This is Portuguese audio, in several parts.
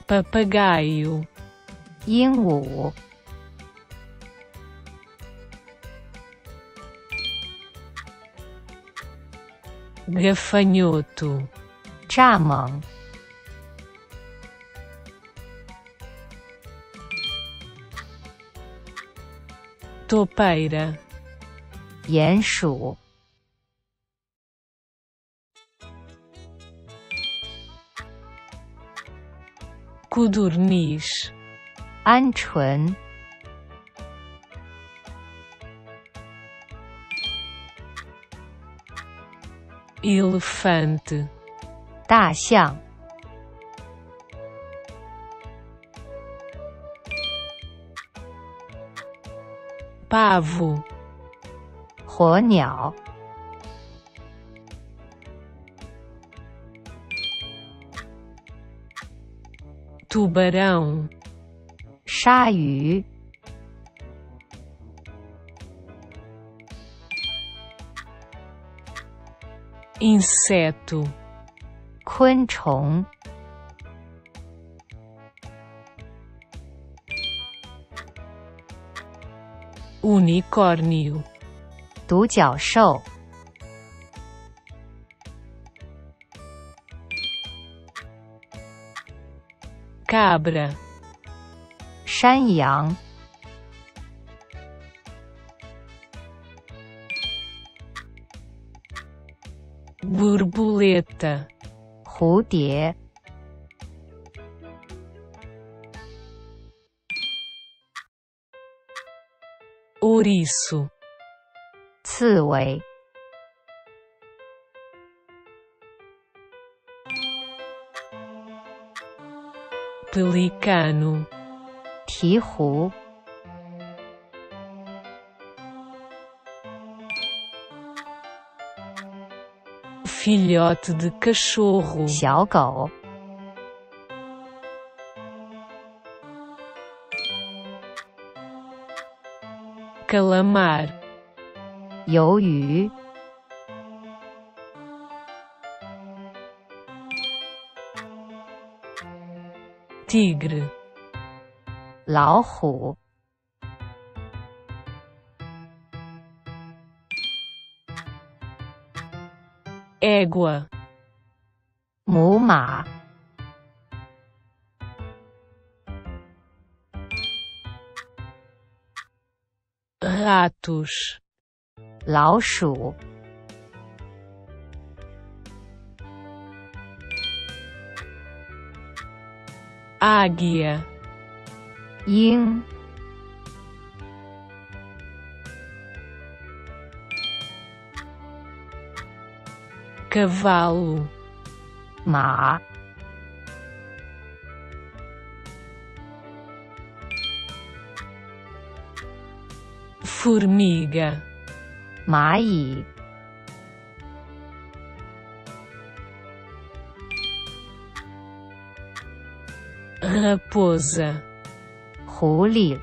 papagaio, 鹦鹉、 gafanhoto, 蚱蜢、 topeira, 鼹鼠、 codorniz, 鹌鹑、 elefante, 大象、 pavo, 火鸟、 tubarão, 鲨鱼、 inseto, 昆虫、 unicórnio, 独角兽、 cabra, 山羊、 borboleta, 蝴蝶、 ouriço, 刺猬、 pelicano, 鹈鹕、 filhote de cachorro, 小狗、 calamar, 鱿鱼、 tigre, 老虎、 égua, 母马、 ratos, 老鼠、 águia, 鹰、 cavalo, 马、 formiga, 蚂蚁、 raposa, 狐狸、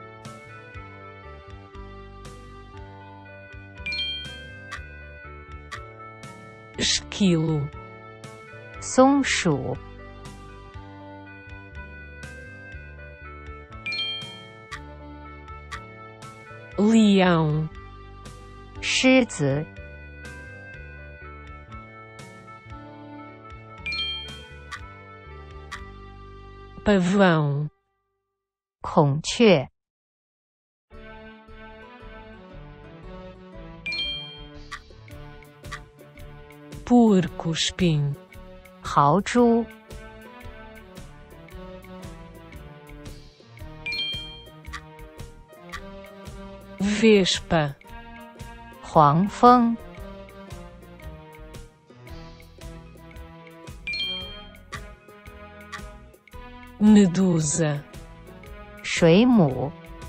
esquilo, 松鼠、 leão, 狮子、 pavão, 孔雀、 porco-espinho, 豪猪、 vespa, 黄蜂、 medusa, 水母、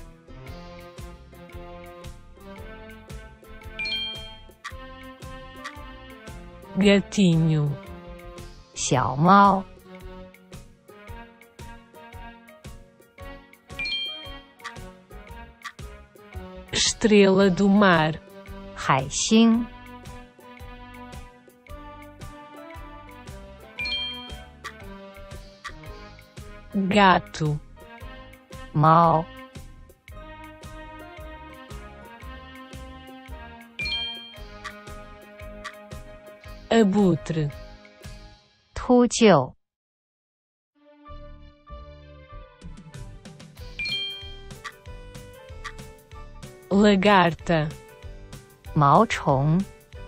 gatinho, 小猫、 estrela do mar, 海星、 gato, 猫、 abutre, 秃鹫、 lagarta, 毛虫、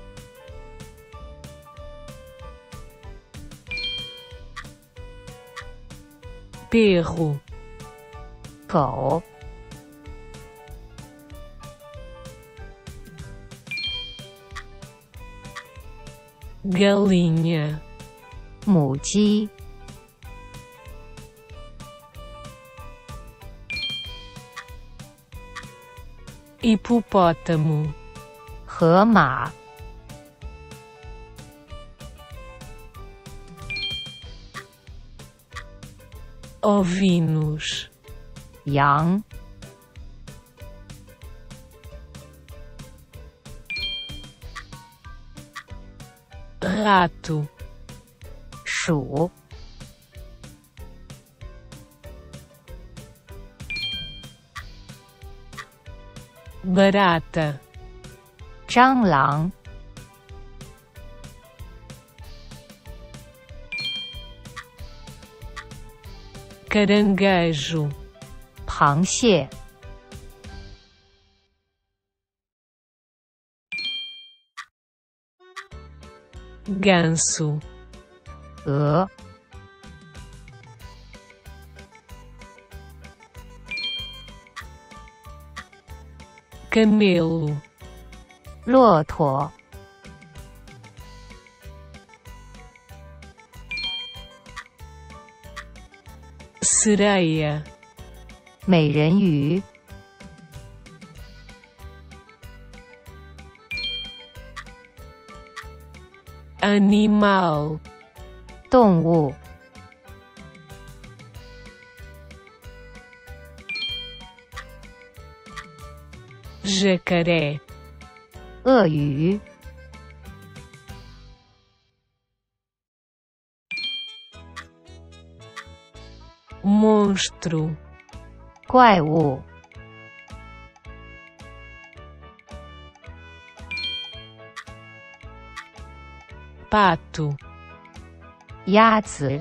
perro, 狗、 galinha, 母鸡、 hipopótamo, 河马、 ovinos, 羊、 rato, 鼠、 barata, 蟑螂、 caranguejo, 螃蟹、 ganso, 鹅、 camelo, 骆驼、 sereia, 美人鱼、 animal, 动物、 jacaré, 鳄鱼、 monstro, 怪物、 pato, 鸭子、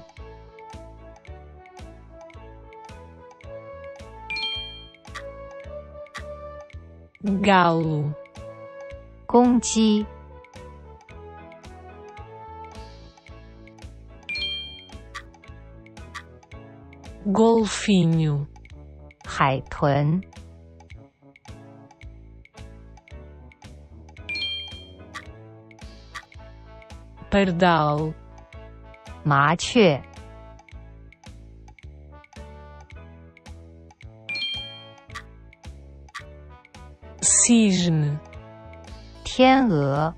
galo, 公鸡、 golfinho, 海豚、 pardal, 麻雀、 cisne, 天鹅、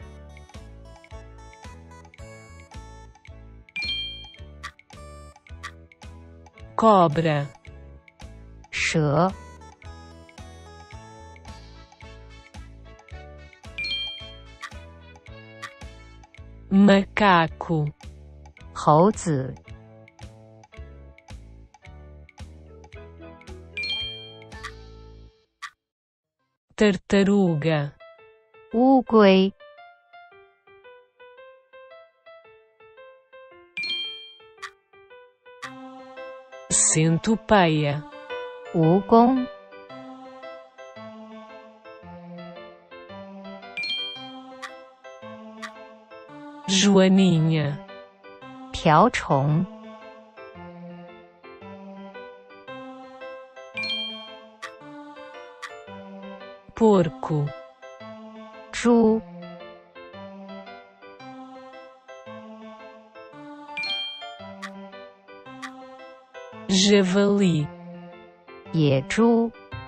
cobra, 蛇、 macaco, 猴子、 tartaruga, 乌龟、 centopeia, 蜈蚣、 joaninha, 瓢虫、 porco, 猪、 javali, 野猪、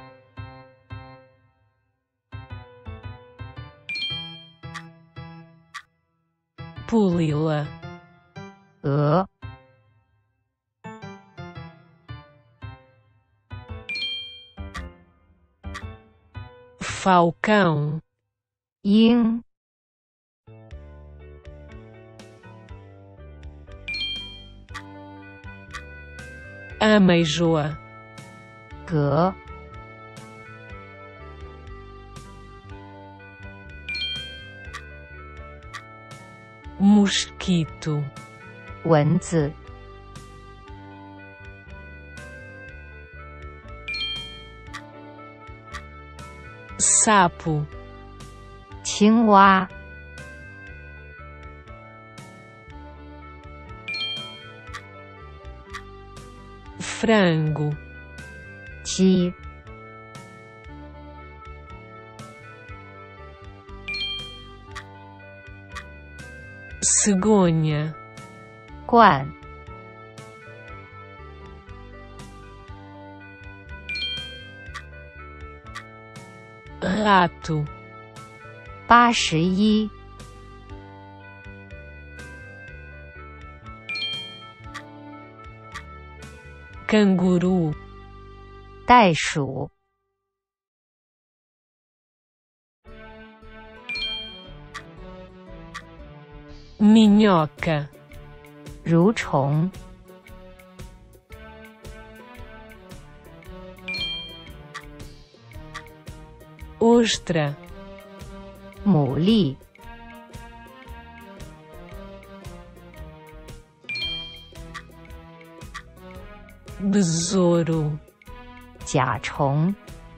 pulila, 鹅、 falcão, 鹰、 ameijoa, 蛤、 mosquito, 蚊子、 sapo, 青蛙、 frango, 鸡、 cegonha, 鹳、 rato, 81、 canguru, 袋鼠、 minhoca, 蠕虫、 ostra, 牡蛎、 besouro, 甲虫、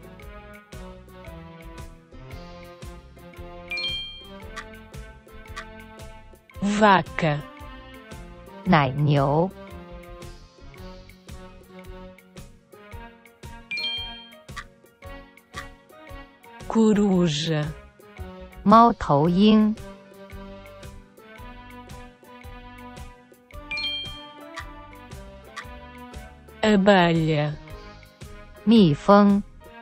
vaca, 奶牛、 coruja, 猫头鹰、 abelha, 蜜蜂、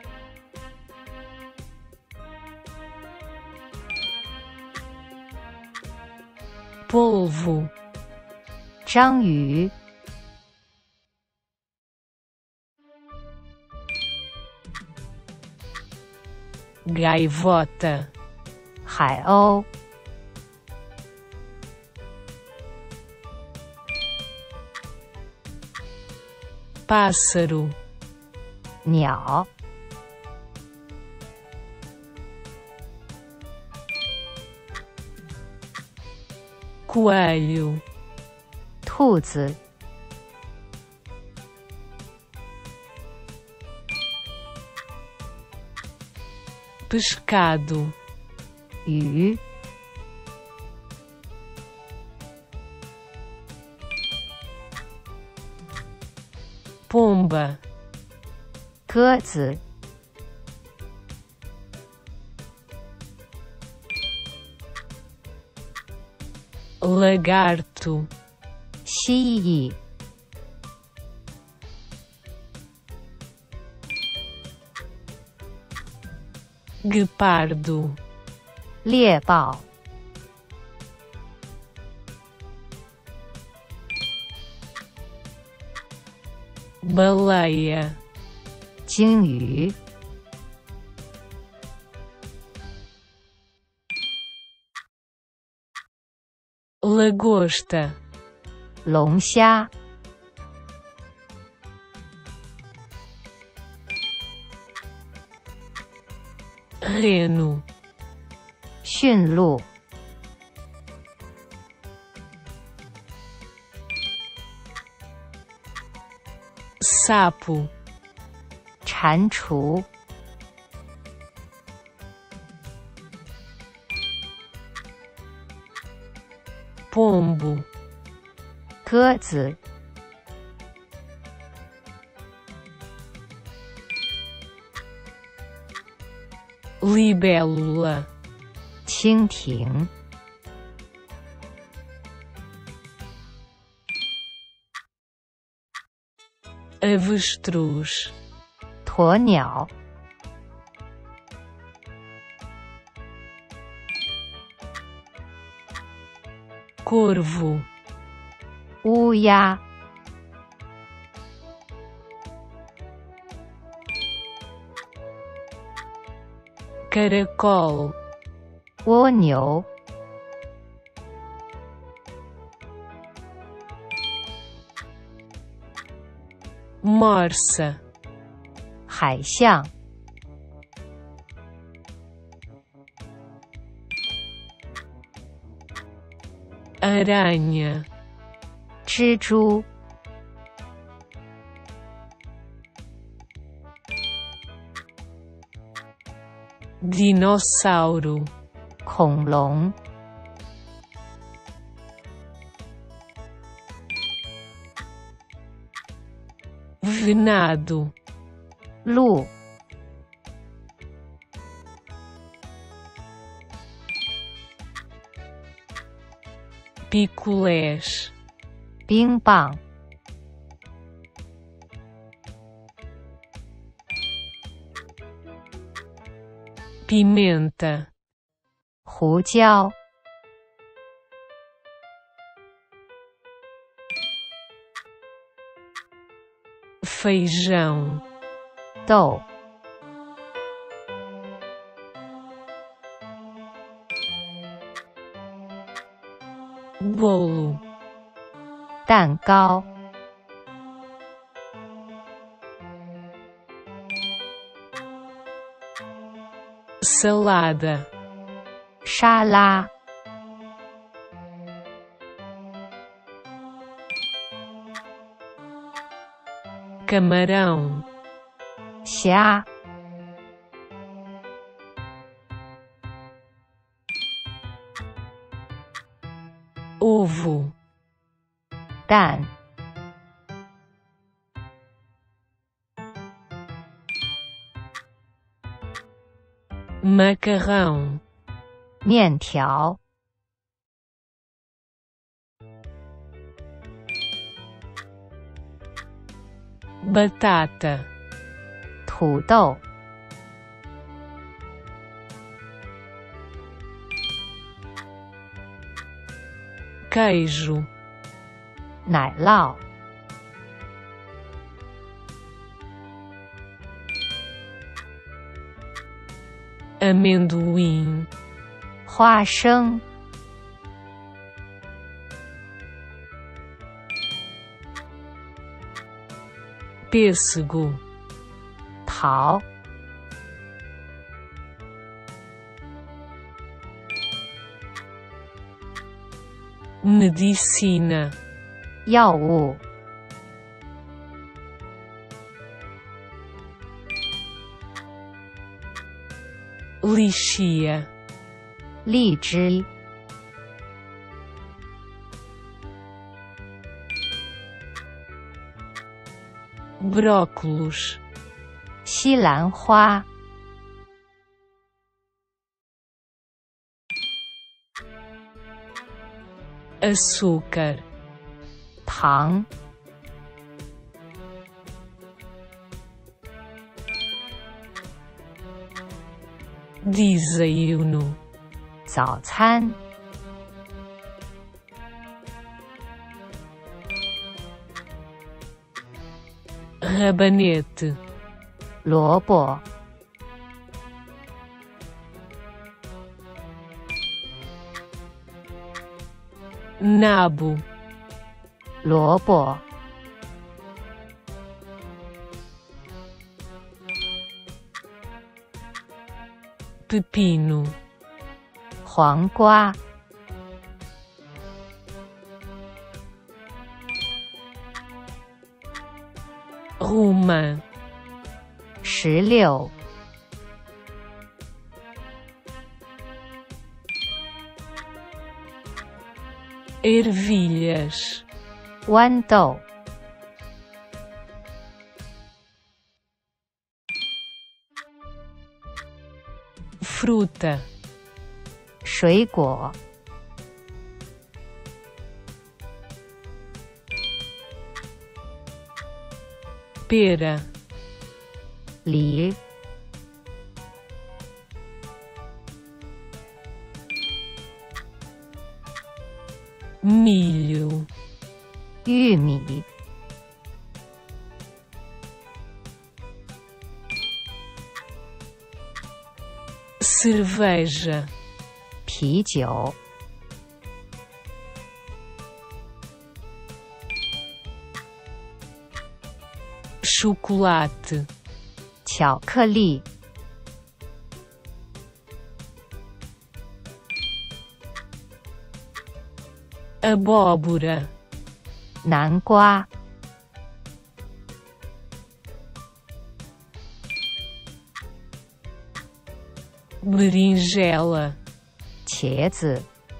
polvo, 章鱼、 gaivota, 海鸥、 pássaro, 鸟、 coelho, 兔子、 pescado, 鱼、 pomba, 鸽子、 lagarto, 蜥蜴、 guepardo, 猎豹、 baleia, 鲸鱼、 lagosta, 龙虾、 reno, 驯鹿、 sapo, 蟾蜍、 pombo, 鸽子、 libélula, 蜻蜓、 avestruz, 鸵鸟、 corvo, 乌鸦、 caracol, 蜗牛、 morsa, 海象、 aranha, 蜘蛛、 dinossauro, 恐龙、 venado, 鹿、 picolés, 冰棒、 pimenta, 胡椒、 feijão, 豆、 bolo, 蛋糕、 salada, 沙拉、 camarão, 虾、 ovo, 蛋、 macarrão, 面条、 batata, 土豆、 queijo, 奶酪、 amendoim, 花生、 pêssego, 桃、 medicina, 药物、 lixia, 荔枝、 brócolos, 西兰花、 açúcar, 糖、 desayuno, 早餐、 rabanete, 萝卜、 nabo, 萝卜、 pepino, 黄瓜、 romã, 石榴、 ervilhas, 豌豆、 fruta, 水果、 pera, 梨、 milho, 玉米、 cerveja, 啤酒、 chocolate, 巧克力、 abóbora, 南瓜、 berinjela, 茄子、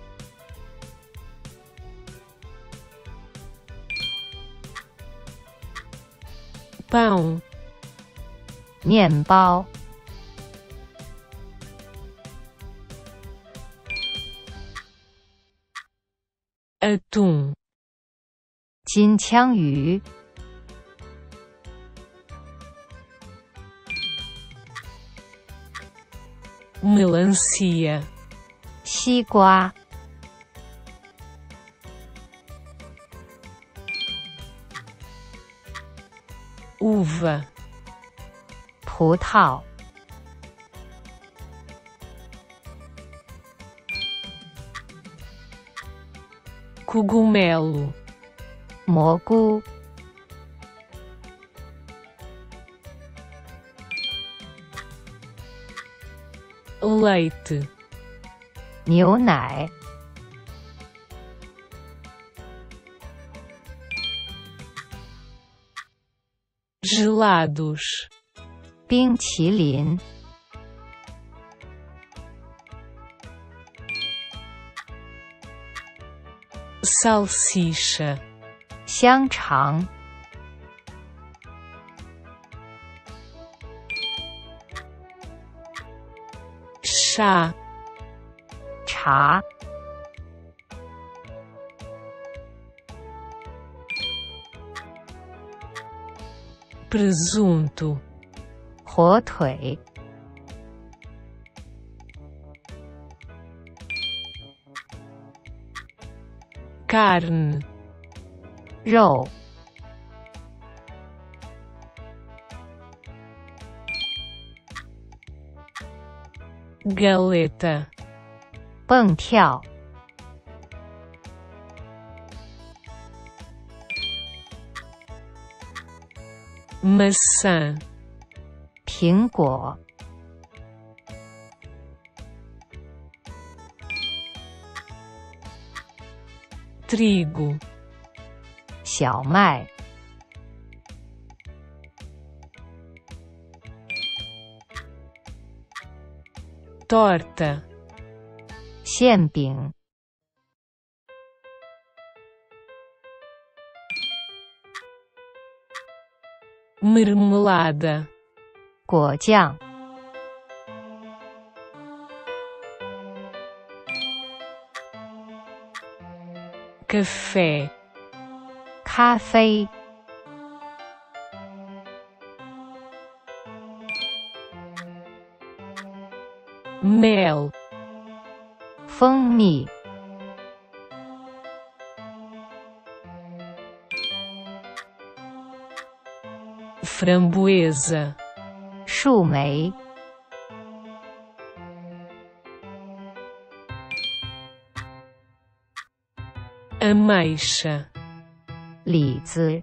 pão, 面包、 atum, 金枪鱼、 melancia, 西瓜、 uva, 葡萄、 cogumelo, 蘑菇、 leite, 牛奶、 gelados, 冰淇淋、 salsicha, 香肠、 chá, 茶、 presunto, 火腿、 carne, 肉、 galeta, 蹦跳、 maçã, 苹果、 trigo, 小麦、 torta, 馅饼、 marmelada, 果酱、 café, 咖啡、 mel, 蜂蜜、 framboesa, 树莓、 ameixa, 李子、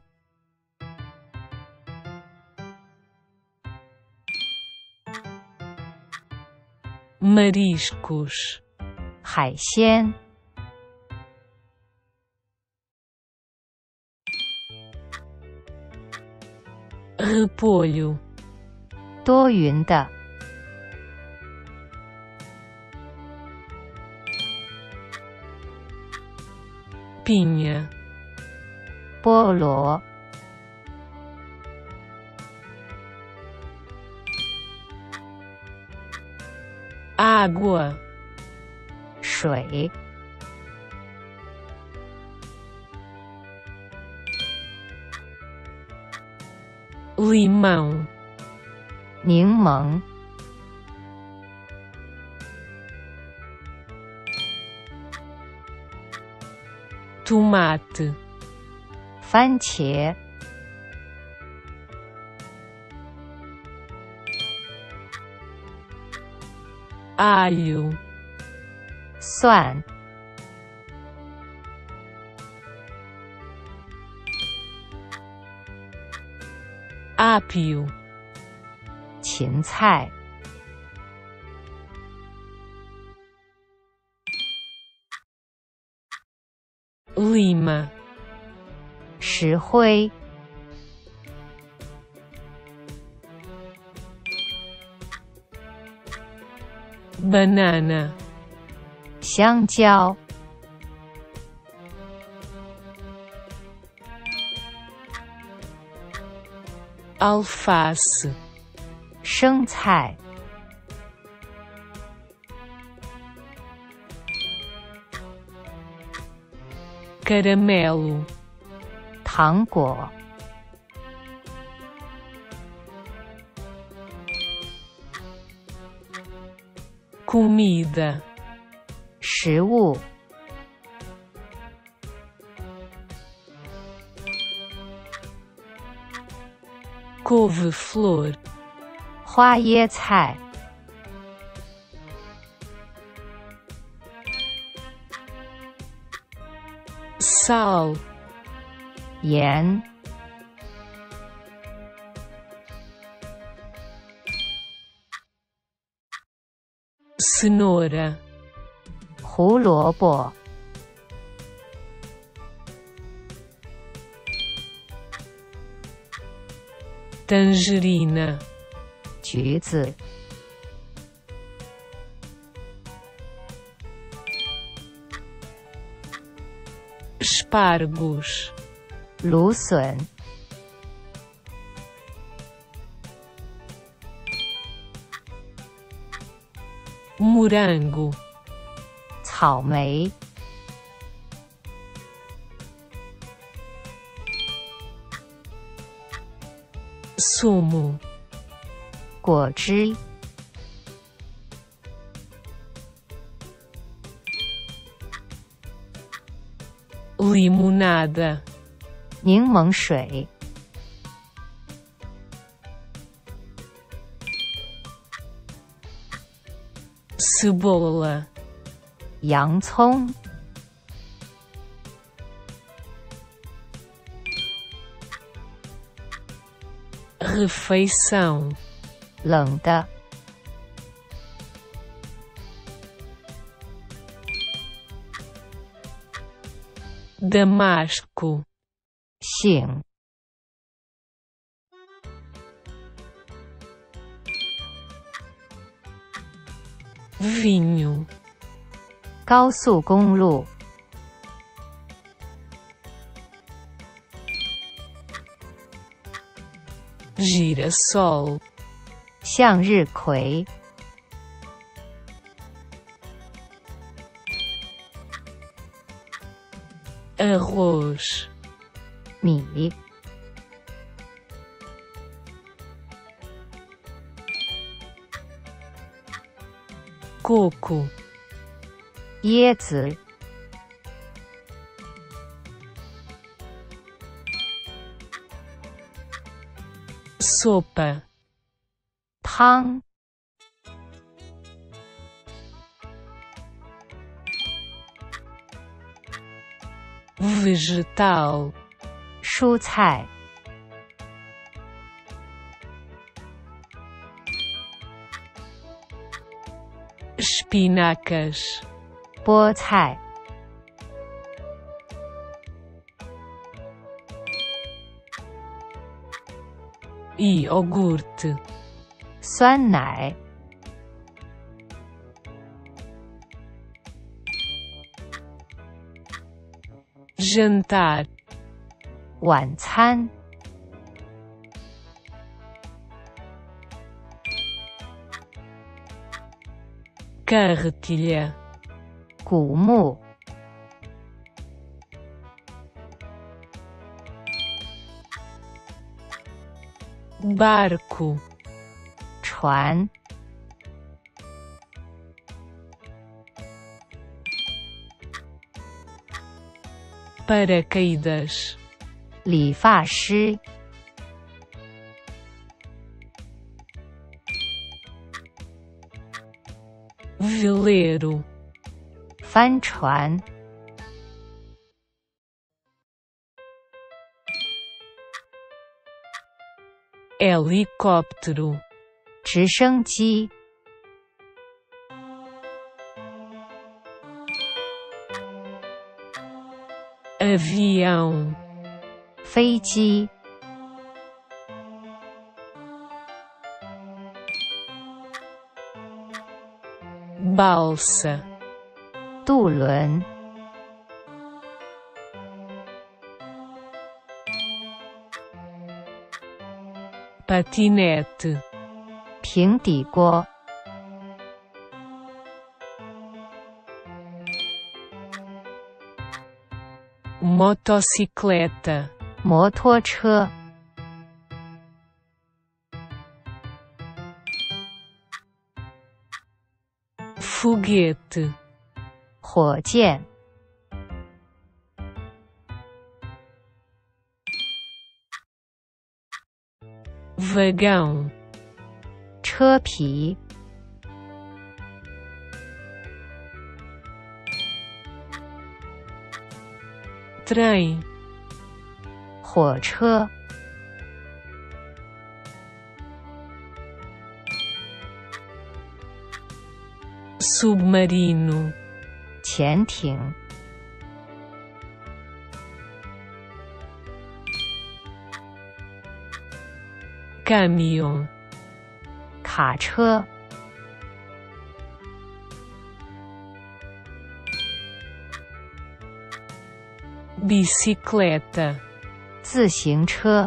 mariscos, 海鲜、 repolho, 多云的、 pinha, 菠萝、 água, 水、 limão, 柠檬、 tomate, 番茄、 alho, 蒜、 alho. ápio, 芹菜、 lima, 石灰、 banana, 香蕉、 alface, 生菜、 caramelo, 糖果、 comida, 食物、 couve-flor, 花椰菜、 sal, 盐、 cenoura, 胡萝卜、 tangerina, 橘子、 espargos, 芦笋、 morango, 草莓、 sumo, 果汁、 limonada, 柠檬水、 cebola, 洋葱、 refeição, 冷的、 damasco, 杏、 vinho, 高速公路、 girassol, 向日葵、 arroz, 米、 coco, 椰子、 sopa, 汤、 vegetal, 蔬菜、 espinacas, 菠菜、 iogurte, 酸奶、 jantar, 晚餐、 carretilha, 谷物、 barco, 船、 paracaídas, 理发师、 veleiro, 帆船、 helicóptero, 直升机 avião, 飞机 balsa, 渡轮 patinete, 平底锅 motocicleta, 摩托车 foguete, 火箭 vagão, 车皮 trem, 火车 submarino, 潜艇 caminhão, 卡车 bicicleta, 自行车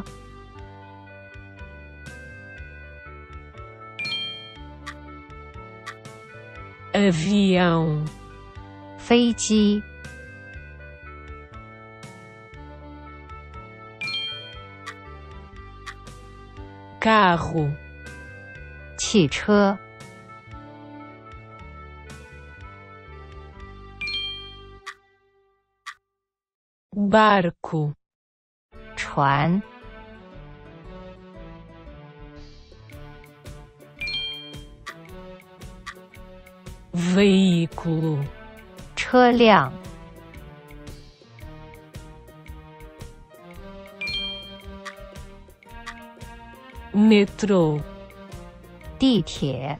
avião, 飞机 carro, 汽车 barco, 船 veículo, 车辆 metrô, 地铁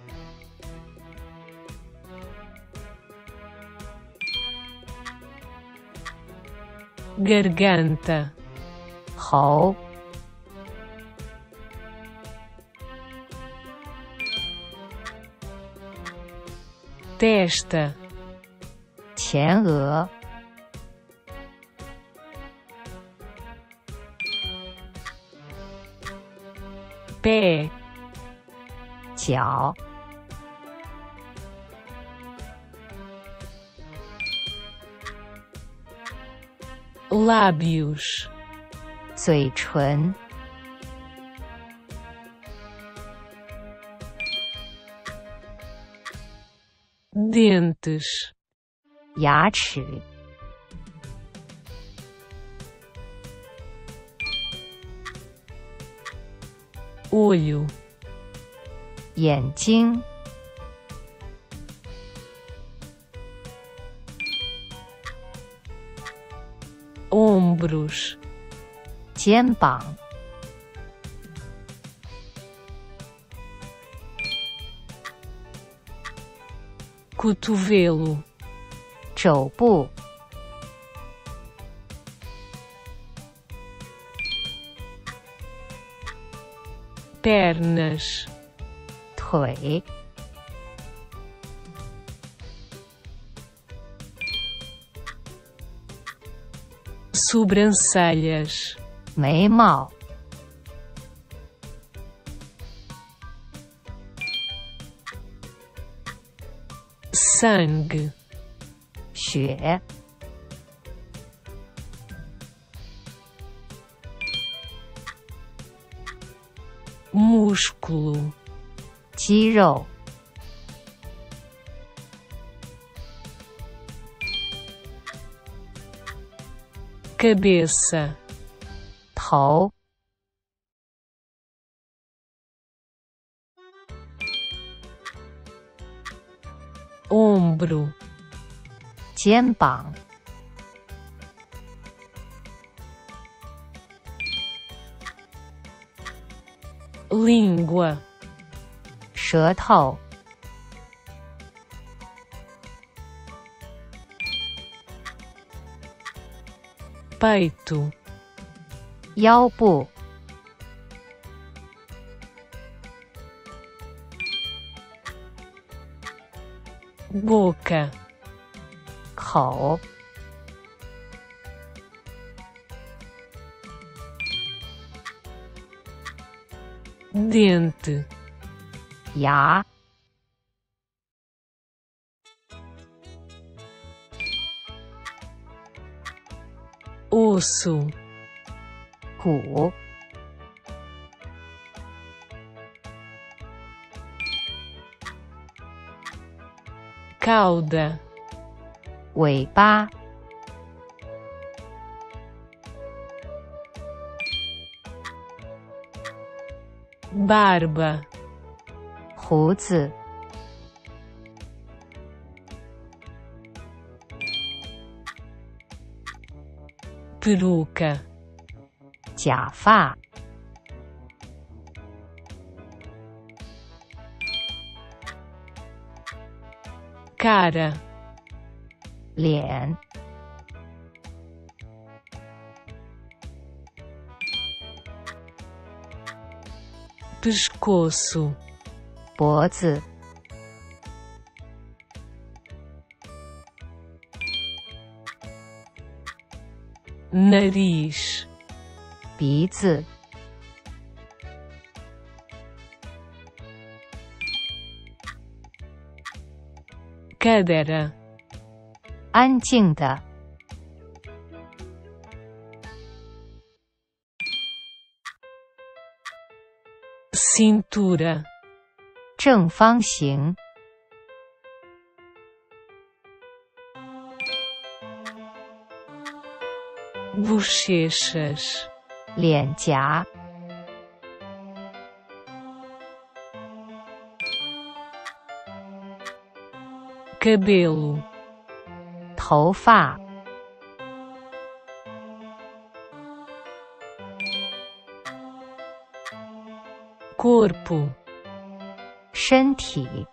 garganta, 喉 testa, 前额 pé, 脚 lábios, 嘴唇 dentes, 牙齿 olho, 眼睛 ombros, 肩膀 cotovelo, 肘部 pernas, 腿 sobrancelhas, 眉毛 sangue, 血 músculo, 肌肉 cabeça, 头 ombro, 肩膀 língua, 舌头、 peito, 腰部、 boca, 口、 dente, 牙、 osso, 骨、 cauda, 尾巴、 barba, 胡子、 peruca, 假发、 cara, 脸、 pescoço, 脖子、 nariz, 鼻子、 cadeira, 安静的、 cintura, 正方形、 bochechas, 脸颊、 cabelo, 头发、 corpo, 身体、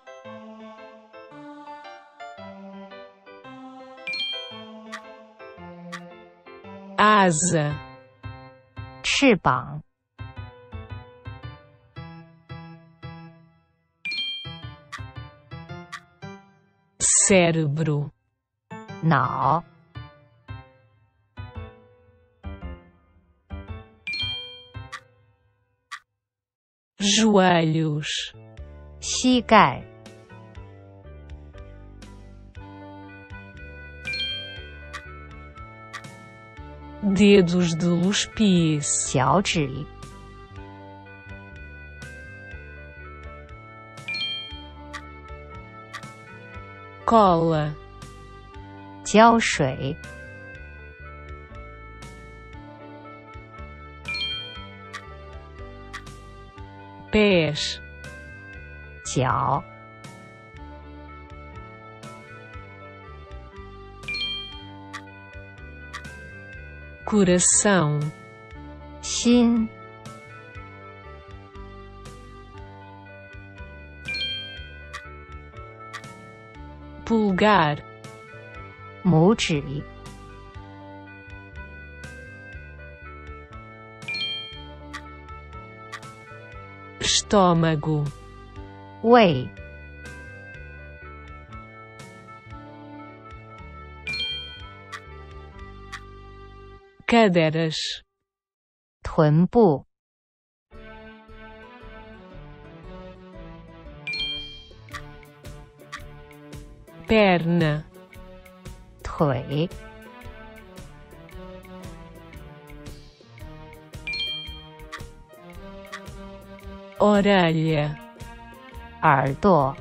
asa, 翅膀、 cérebro, 脑、 joelhos, 膝盖、 dedos dos pés, 脚趾、 cola, 胶水、 pés, 脚、 coração, 心、 pulgar, 拇指、 estômago, 胃、 cadeiras, 臀部、 perna, 腿、 orelha, 耳朵、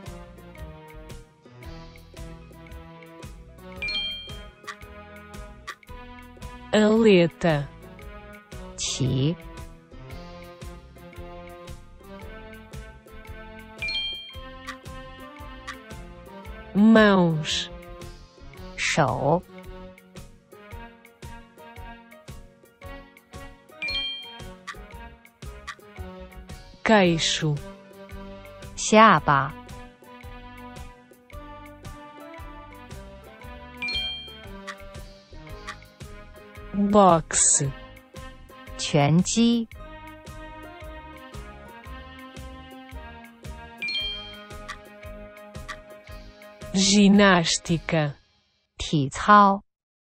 aleta, 脐、 mãos, 手、 queixo, 下巴、 boxe, 拳击、 ginástica, 体操、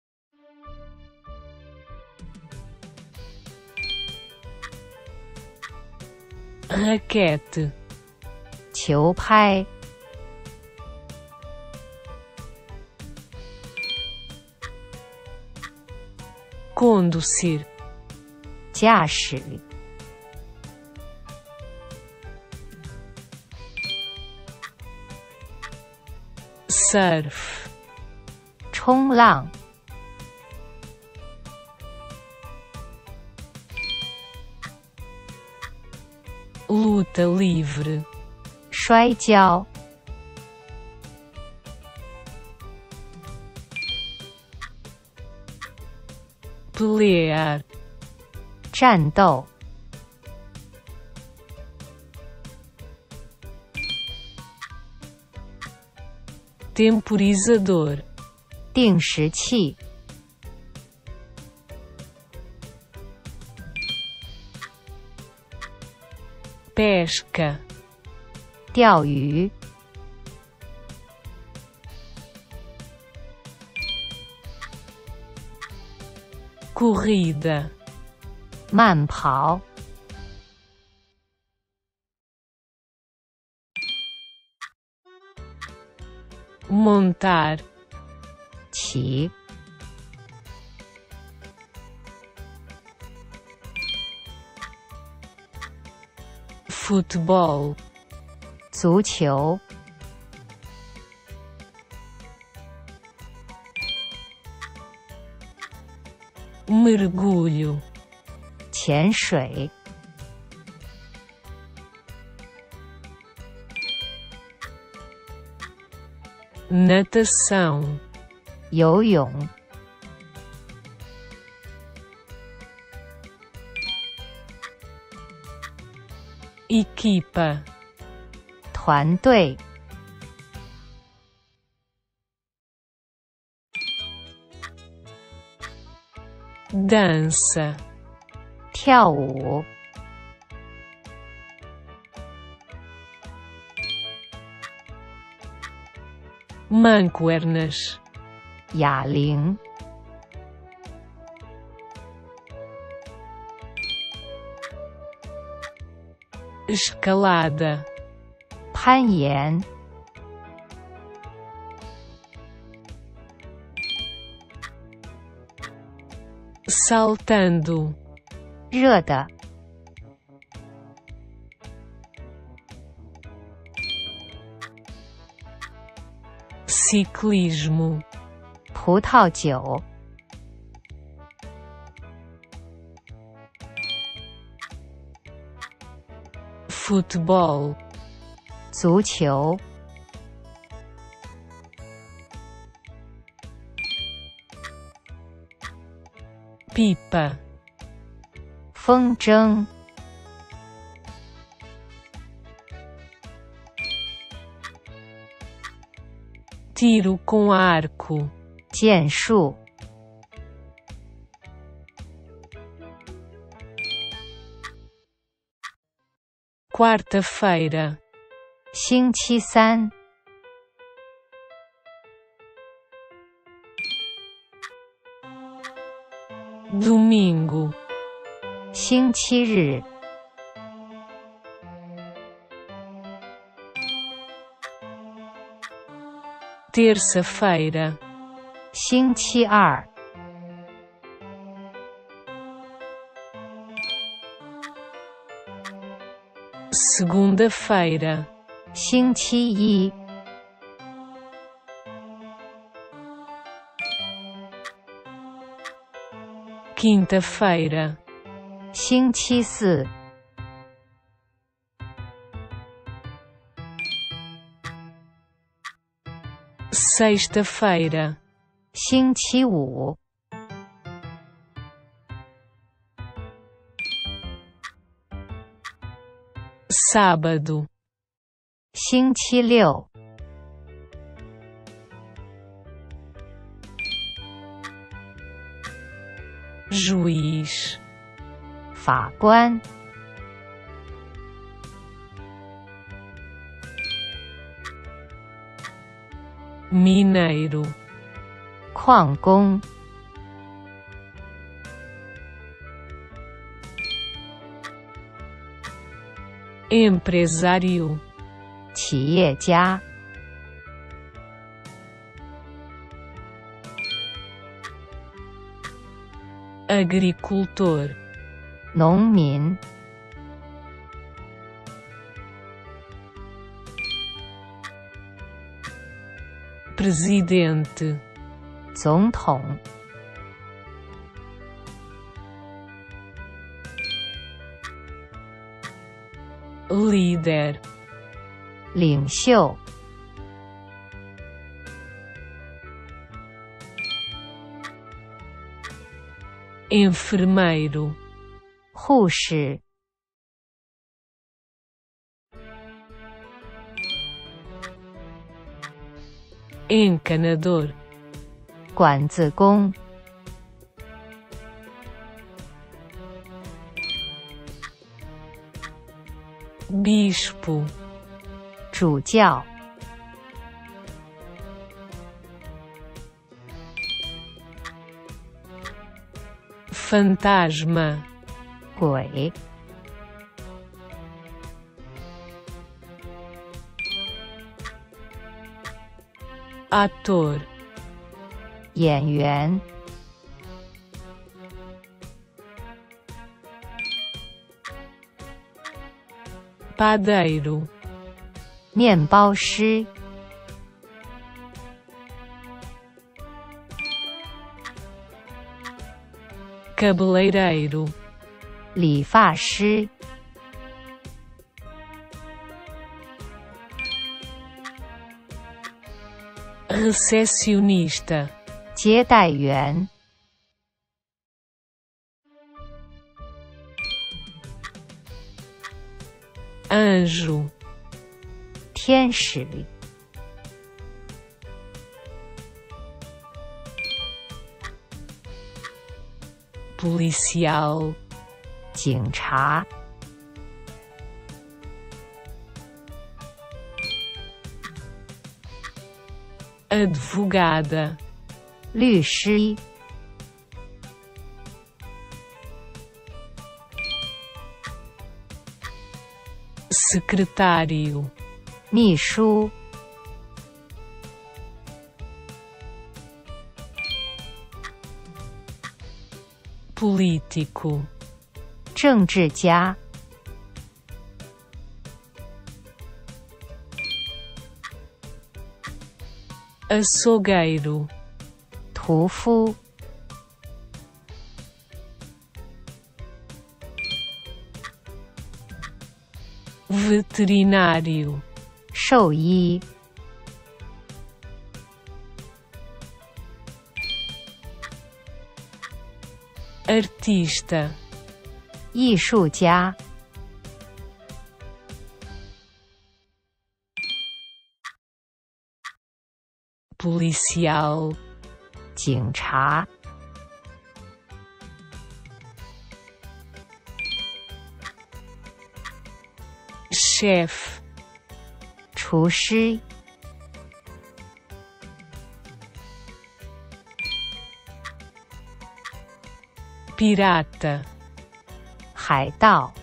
raquete, 球拍、 conducir, 驾驶、 surf, 冲浪、 luta livre, 摔跤、 pelear, 战斗、 temporizador, 定时器、 pesca, 钓鱼、 corrida, 慢跑、 montar, 骑、 futebol, 足球、 mergulho, 潜水、 natação, 游泳、 equipa, 团队、 dança, 跳舞、 mancuernas, 哑铃、 escalada, 攀岩、 saltando, 热的、 ciclismo, 葡萄酒、 futebol, 足球、 pipa, 风筝、 tiro com arco, 剑术、 quarta-feira, 星期三、 domingo, 星期日、 terça-feira, 星期二、 segunda-feira, 星期一、 quinta-feira, 星期四、 sexta-feira, 星期五、 sábado, 星期六， juiz, 法官， mineiro, 矿工， empresário, 企业家， agricultor, 农民， presidente, 总统， líder, 领袖， enfermeiro, 护士， encanador, 管子工， bispo, 主教， fantasma, 鬼， ator, 演员， padeiro, 面包师， cabeleireiro, 理发师， recepcionista, 接待员， anjo, 天使， policial, 警察， advogada, 律师， secretário, 秘书， político, 政治家， açougueiro, 屠夫， veterinário, 兽医， artista, 艺术家， policial, 警察， chefe, 厨师， pirata, 海盗，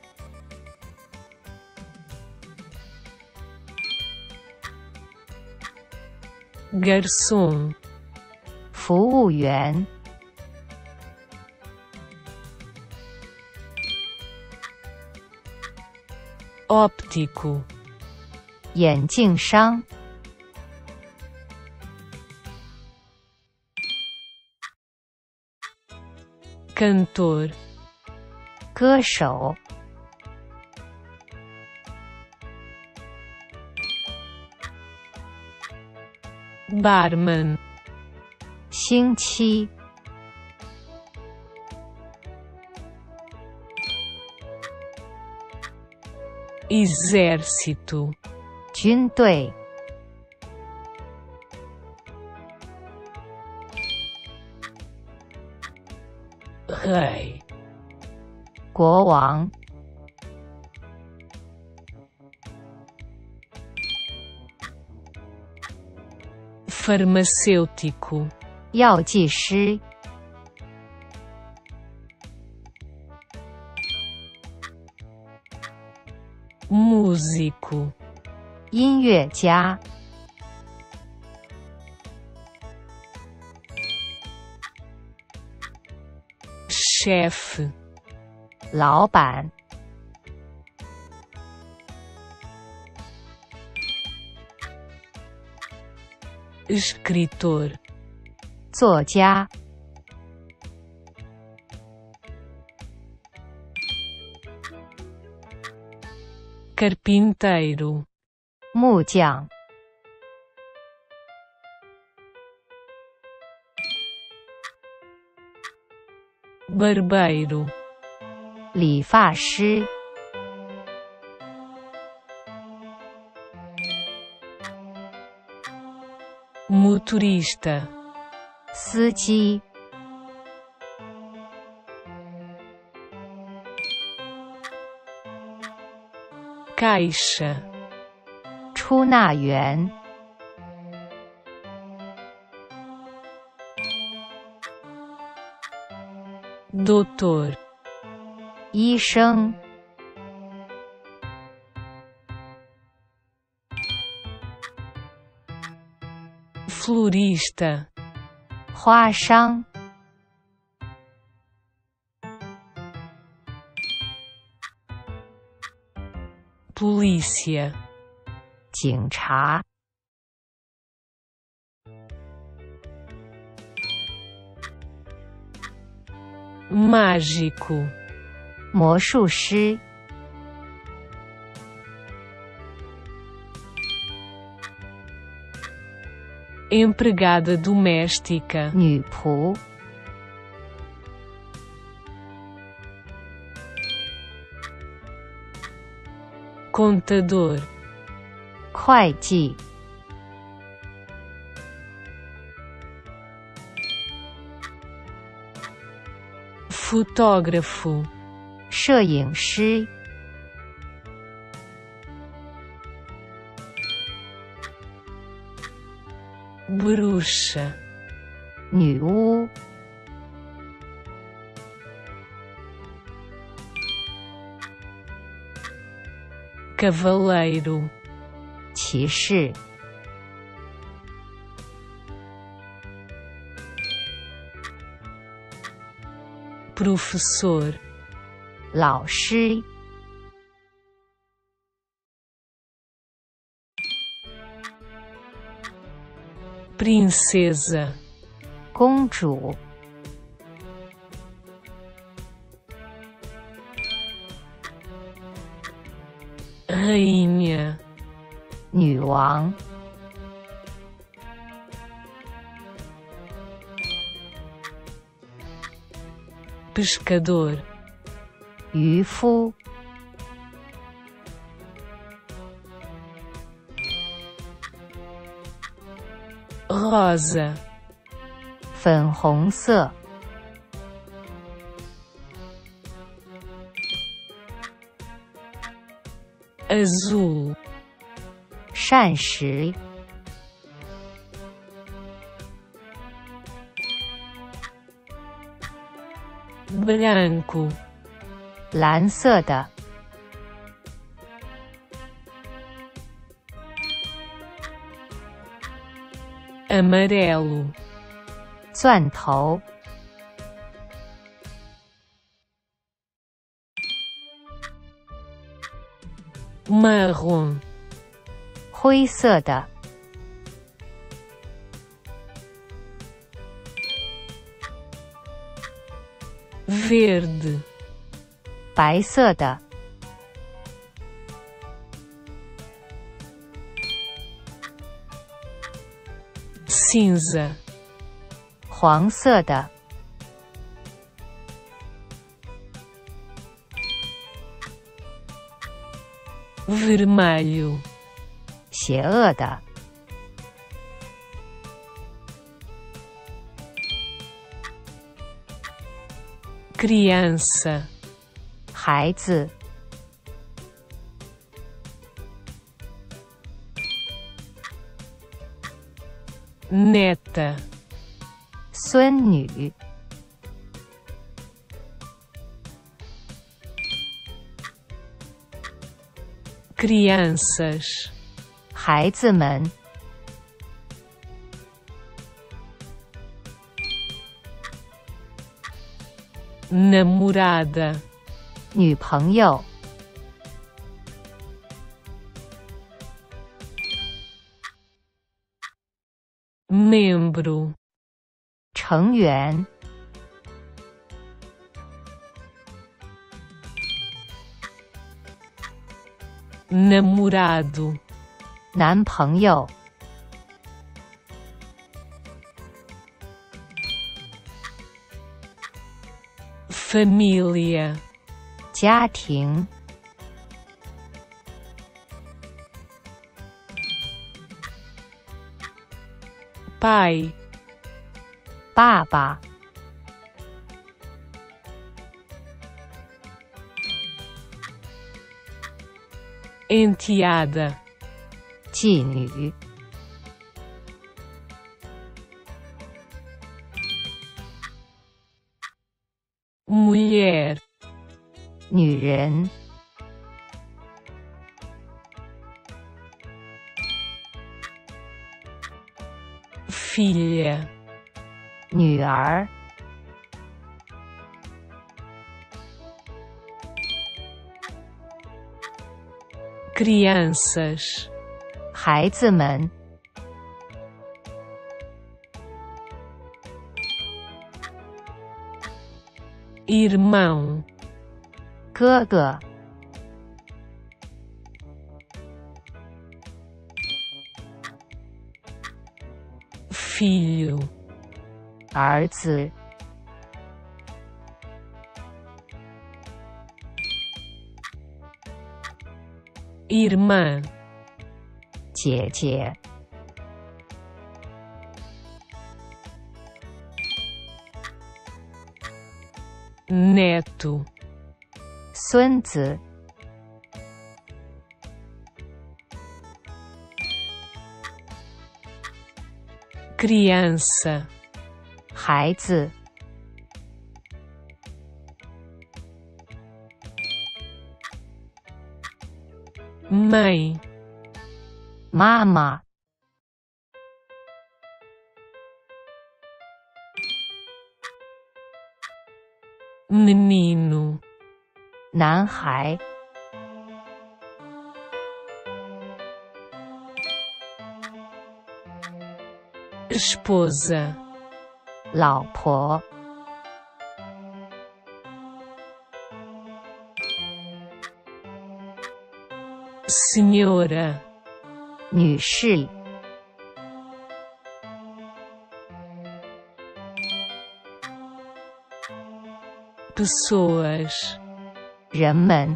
garçom, 服务员， óptico, 眼镜商， cantor, 歌手， barman, 星期， exército, 军队、 rei, 国王、 farmacêutico, 药剂师、 músico, 音乐家、 chefe, 老板、 escritor, 作家、 carpinteiro, 木匠、 barbeiro, 理发师、 motorista, 司机、 caixa, 出纳员、 doutor, 医生、 florista, 花商、 polícia, 警察、 mágico, 魔术师、 empregada doméstica, 女仆、 contador, 会计、 fotógrafo, 摄影师、 bruxa, 女巫、 cavaleiro, 骑士、 professor, 老师、 princesa, 公主、 rainha, 女王、 pescador, 渔夫、 rosa, 粉红色、 azul, 膳食、 branco, 蓝色的、 amarelo, 钻头、 marrom, 灰色的、 verde, 白色的、 cinza, 黄色的、 verde, vermelho, 邪恶的， criança, 孩子， neta, 孙女， crianças, 孩子们， namorada, 女朋友， membro, 成员， namorado, 男朋友， família, 家庭， pai, 爸爸， enteada, 妓女， mulher, 女人， filha, 女儿， crianças, 孩子们， irmão, 哥哥， filho, 儿子， irmã, 姐姐， neto, 孙子， criança, 孩子， mãe, 妈妈， menino, 男孩， esposa, 老婆， senhora, 女士， pessoas, 人们，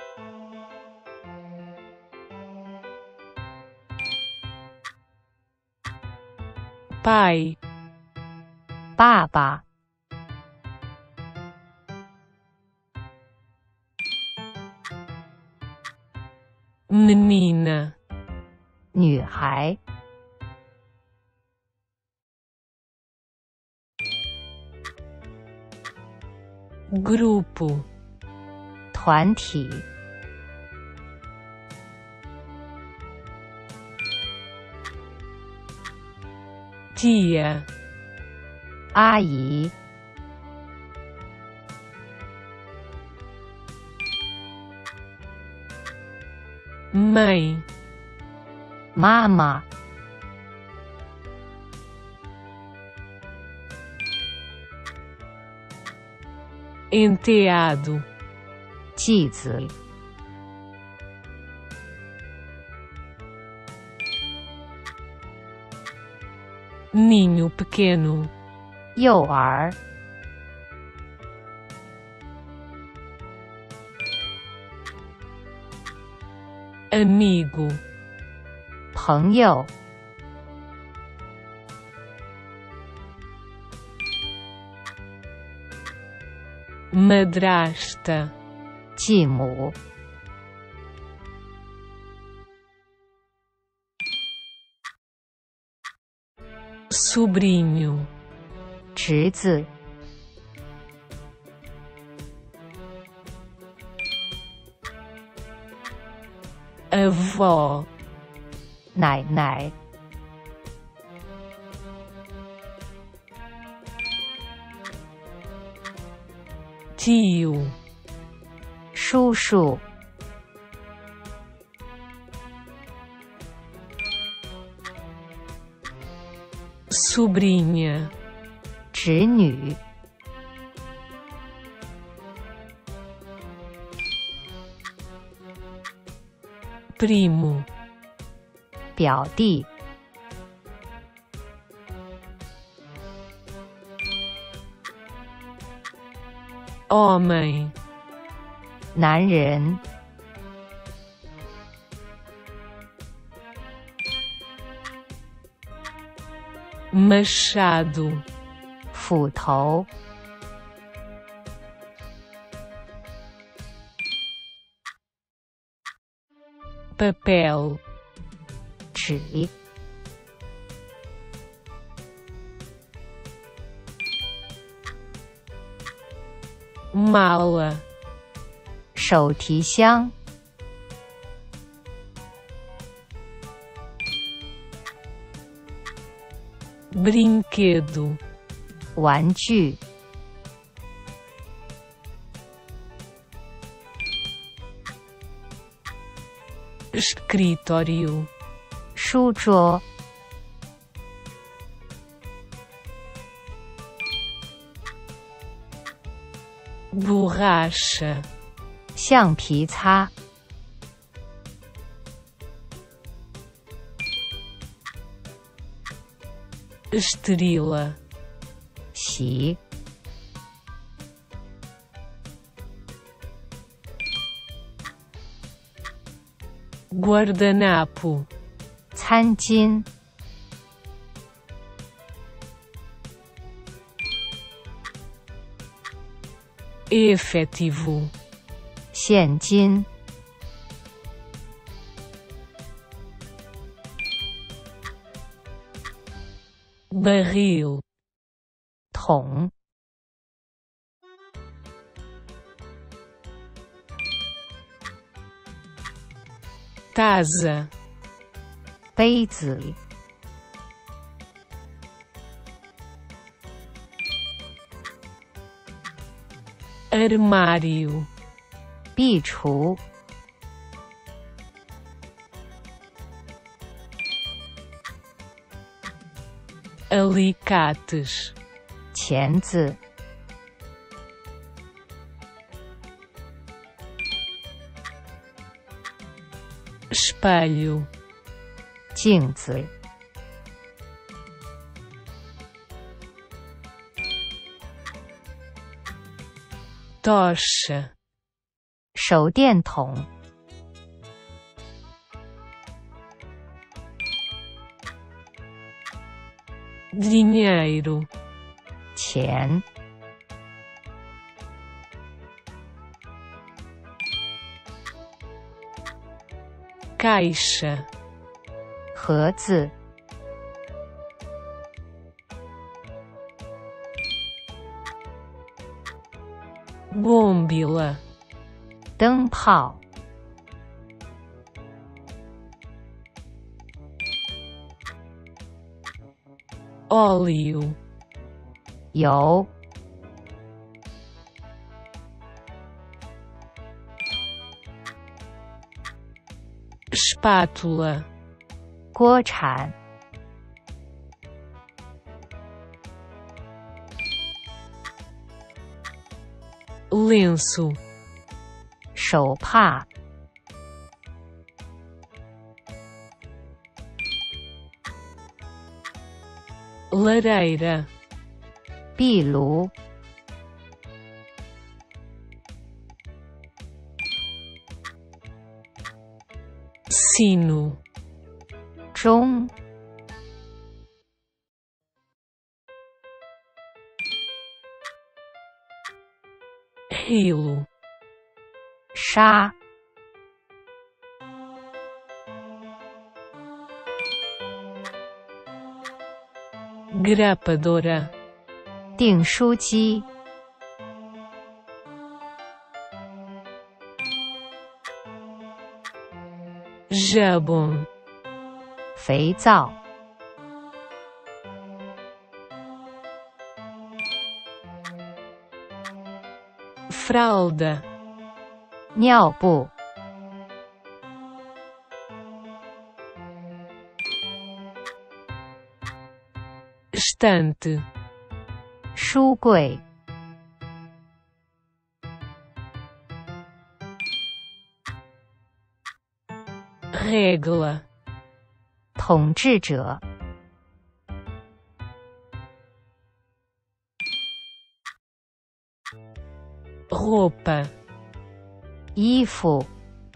pai, 爸爸， menina, 女孩， grupo, 团体， tia, 阿姨， mãe, 妈妈， enteado, 继子， ninho pequeno, 幼儿， amigo, 朋友， madrasta, 继母， sobrinho, 侄子， avó, 奶奶， tio, 叔叔， sobrinha, 侄女， primo, 表弟， homem, 男人， machado, 斧头， papel, 纸， mala, 手提箱， brinquedo, 玩具， escritório, 书桌， borracha, 橡皮擦， estrela, 洗， guardanapo, 餐巾， efetivo, 现金， barril, 桶， taça, 杯子， armário, 壁橱， alicates, 钳子， espelho, 镜子， tocha, 手电筒， dinheiro, 钱， caixa, 盒子， bombila, 灯泡， óleo, 油， espátula, 锅铲， lenço, 手帕， lareira, 壁炉， sino, 钟、 rilo, 沙、 grapadora, 订书机、 jabón, 肥皂、 fralda, 尿布、 estante, 书柜、 régua, 统治者、 roupa, 衣服、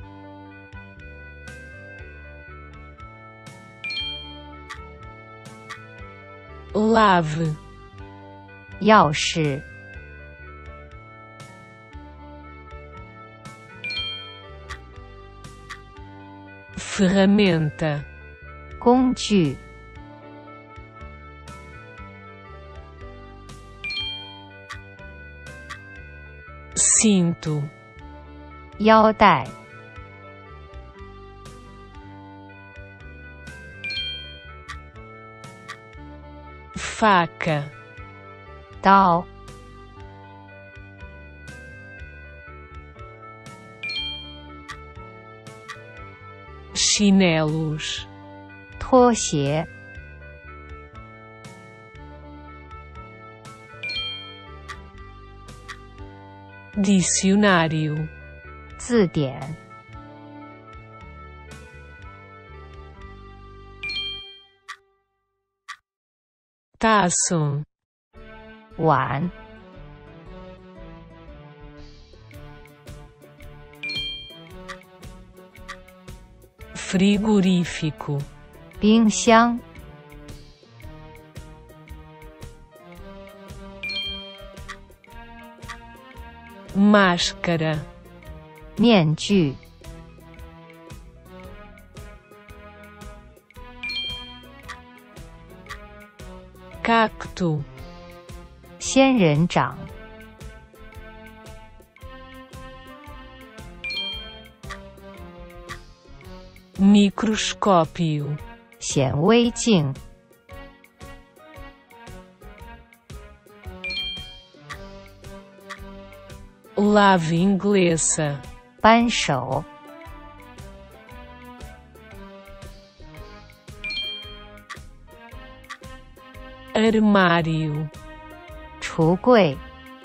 lave, 钥匙、 ferramenta, 工具、 cinto, 腰带、 faca, 刀、 chinelos, 拖鞋、 dicionário, 字典、 taço, 碗、 frigorífico, 冰箱、 máscara, 面具、 cacto, 仙人掌、 microscópio, 显微镜、 lave inglesa, 扳手、 armário, 橱柜、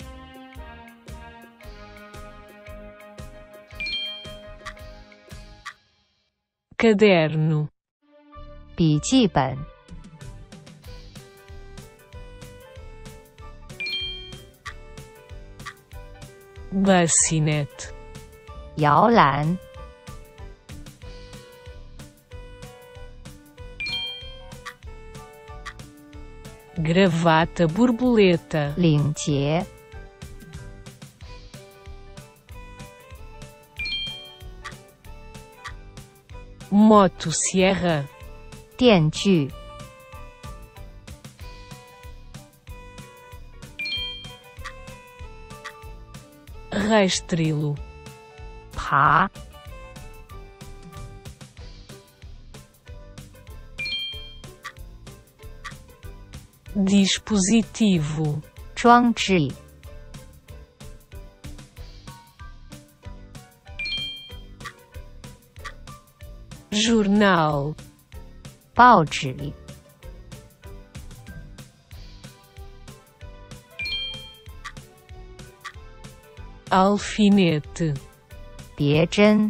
caderno, 笔记本、 bassinet, 摇篮、 gravata borboleta, 领结、 motosserra, 电锯、 rastrilo, 爬、 dispositivo, 装置、 jornal, 报纸、 alfinete, 别针、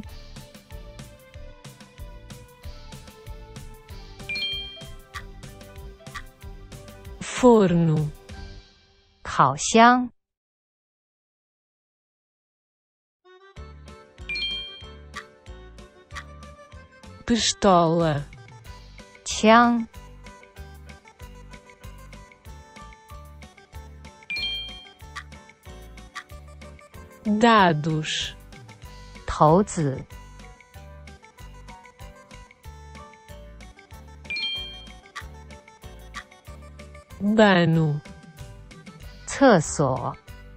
forno, 烤箱、 pistola, 枪、 dados, 骰子、 banho, 厕所、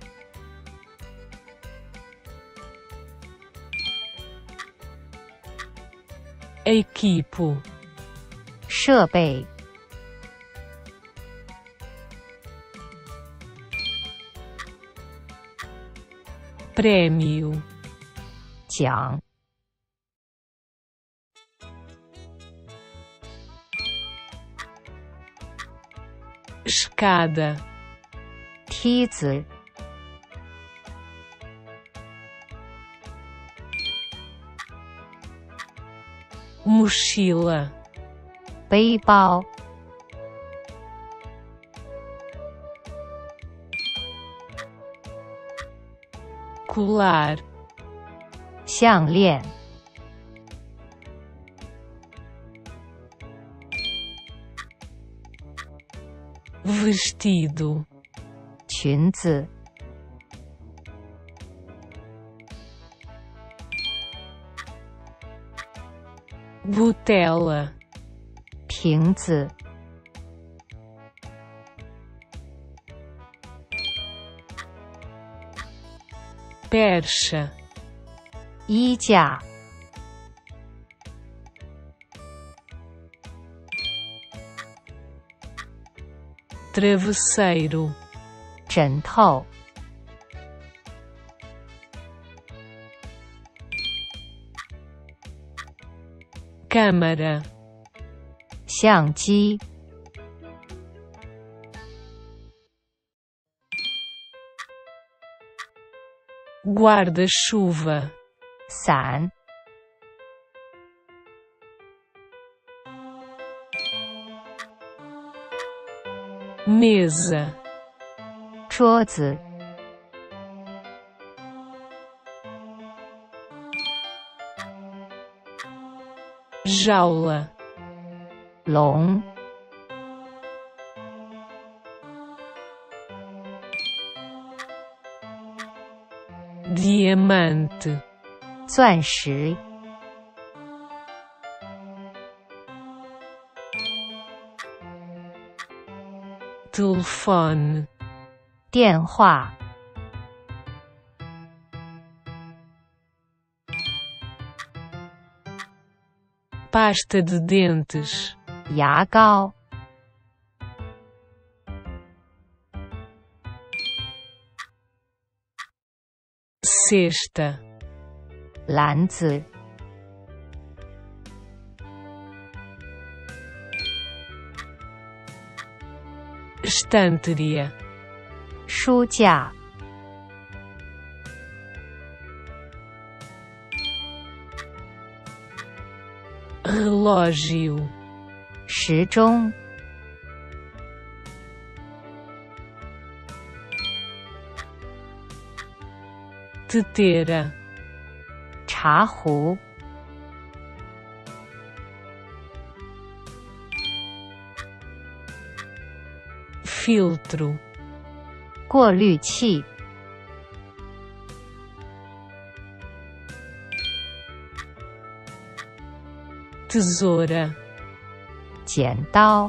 equipo, 设备、 prêmio, 奖、 escada, 梯子、 mochila, 背包、 colar, 项链、 vestido, 裙子、 botella, 瓶子、 percha, 衣架、 travesseiro, 枕头、 câmara, 相机、 guarda-chuva, 伞、 mesa, 桌子、 jaula, 笼、 diamante, 钻石、 telefone, 电话、 pasta de dentes, 牙膏、 cesta, 篮子、 estanteria, 书架、 relógio, 时钟、 tetera, 茶壶、 filtro, 过滤器、 tesoura, 剪刀、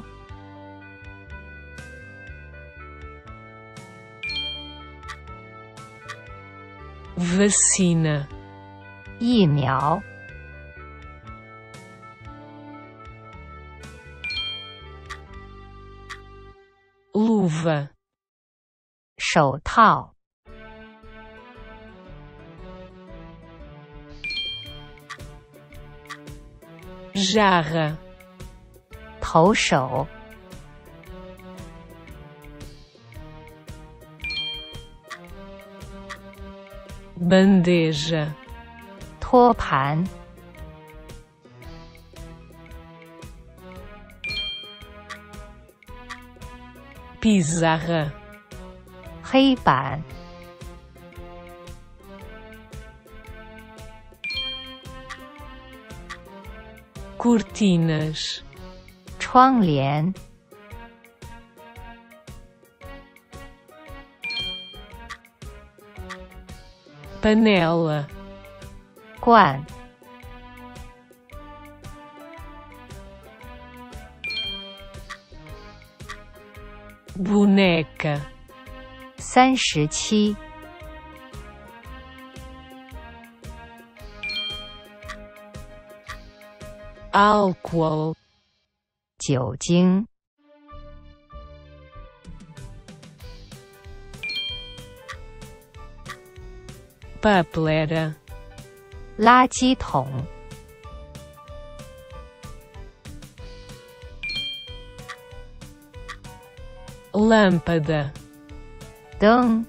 vacina, 疫苗、 luva, 手套、 jarra, 投手、 bandeja, 托盘、 pizarra, 黑板、 cortinas, 窗帘、 panela, 罐、 boneca, 37、 álcool, 酒精、 papelera, 垃圾桶、 lâmpada, 灯、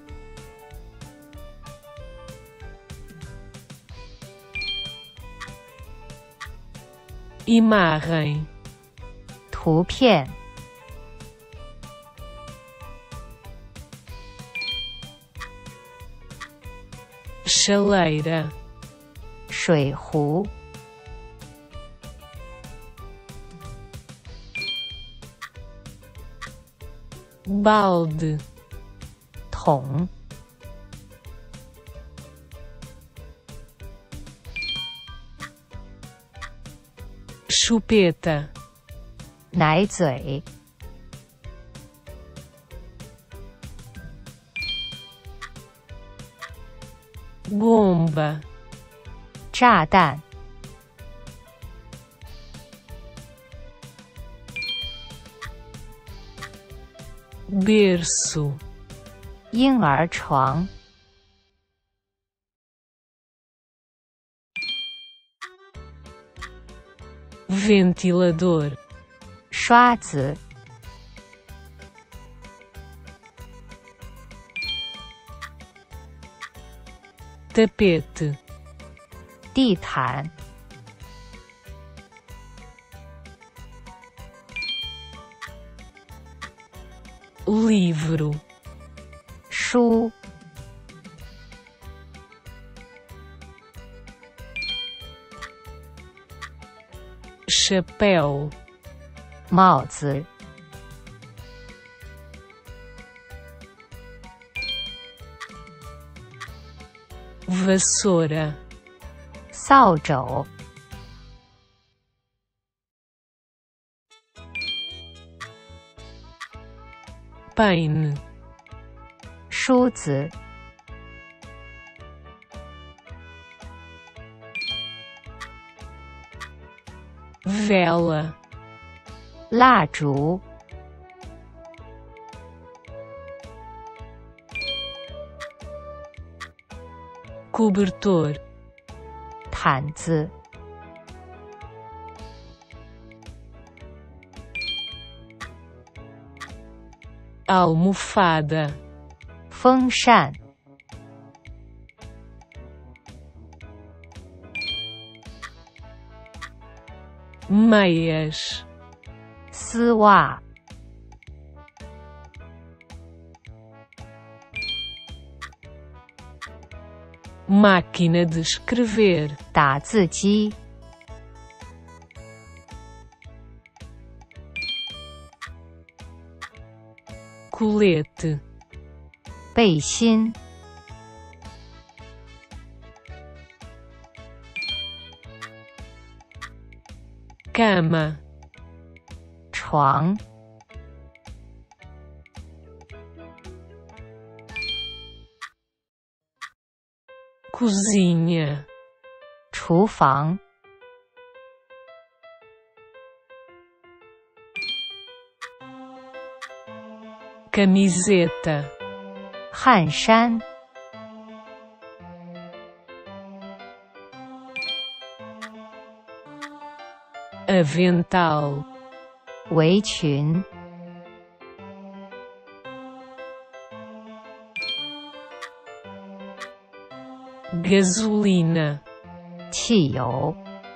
imagem, 图片、 chaleira, 水壶、 balde, 桶、 chupeta, 奶嘴、 bomba, 炸弹、 berço, 婴儿床、 ventilador, 刷子、 tapete, 地毯、 livro, 书、 chapéu, 帽子、 vassoura, 扫帚、 peine, 梳子、 vela, 蜡烛、 cobertor, 毯子、 almofada, 风扇、 meias, 丝袜、 máquina de escrever, 打字机、 colete, 背心、 cama, 床、 cozinha, 厨房、 camiseta, 汗衫、 avental, 围裙、 gasolina, 汽油、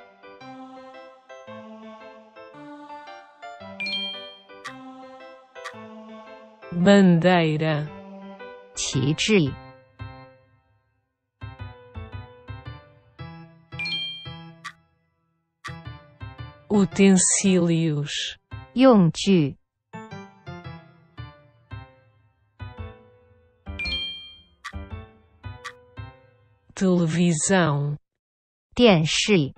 bandeira, 旗帜、 o utensílios, 用具、 televisão, 电视、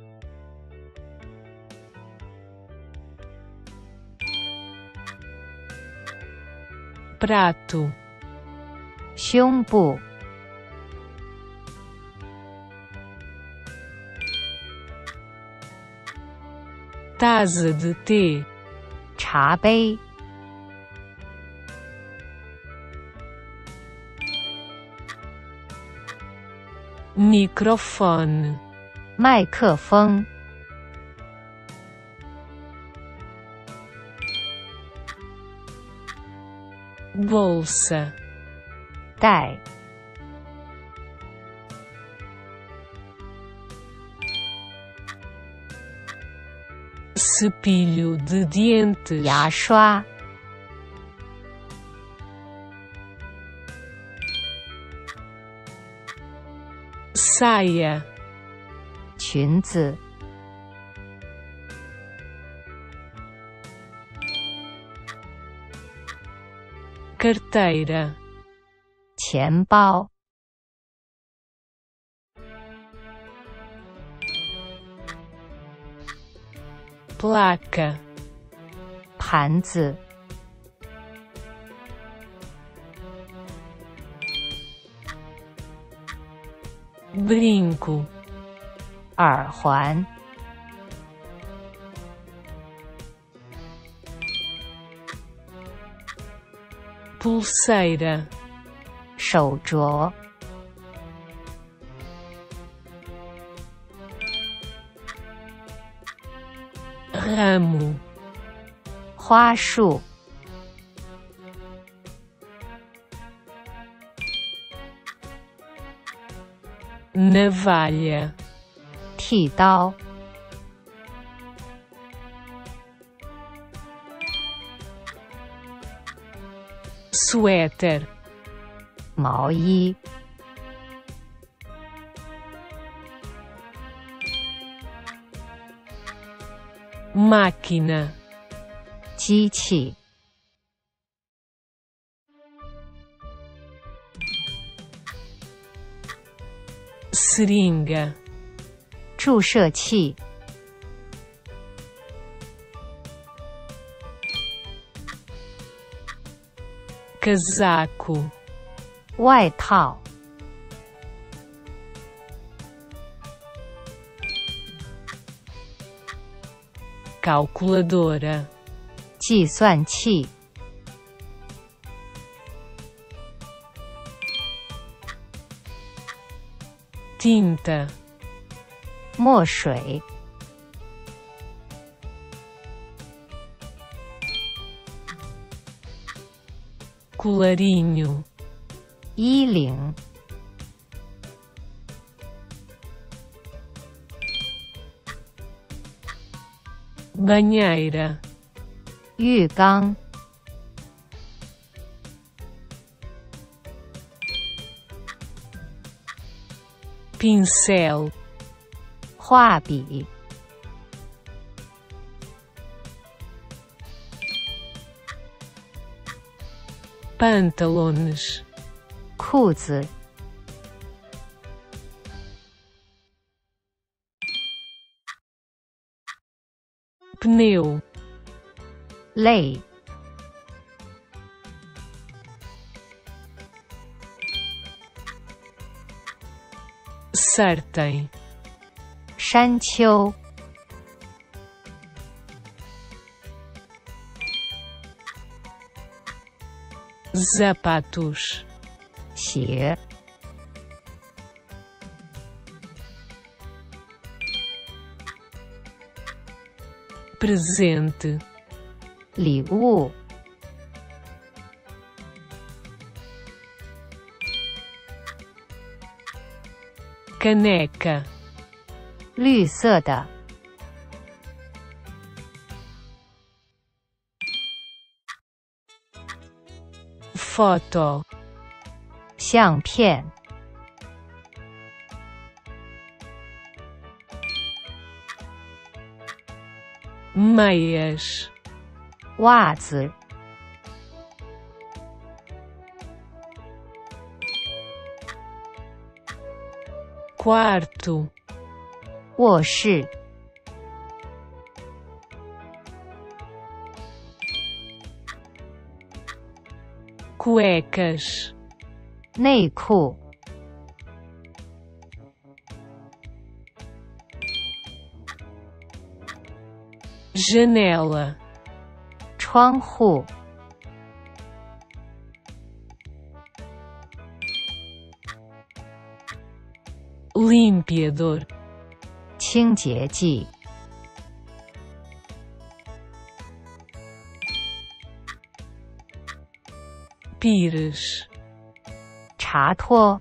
prato, 胸部、 taça de thé, 茶杯、 microfone, 麦克风、 bolsa, 袋、 cepilho de dentes, 牙刷、 saia, 裙子、 carteira, 钱包、 placa, 盘子、 brinco, 耳环、 pulseira, 手镯、 ramo, 花束、 navalha, 剃刀、 suéter, 毛衣、 máquina, 机器、 seringa, 注射器、 casaco, 外套、 calculadora, 计算器、 tinta, 墨水、 colarinho, 衣领、 banheira, 浴缸、 pincel, 画笔、 pantalones, 裤子、 pneu, 泪、 sartén, 山丘、 sapatos, 鞋、 presente, 礼物、 caneca, 绿色的、 foto, 相片、 meias, 袜子、 quarto, 卧室、 cuecas, 内裤、 janela, 窗户、 limpiador, 清洁剂、 pires, 茶托、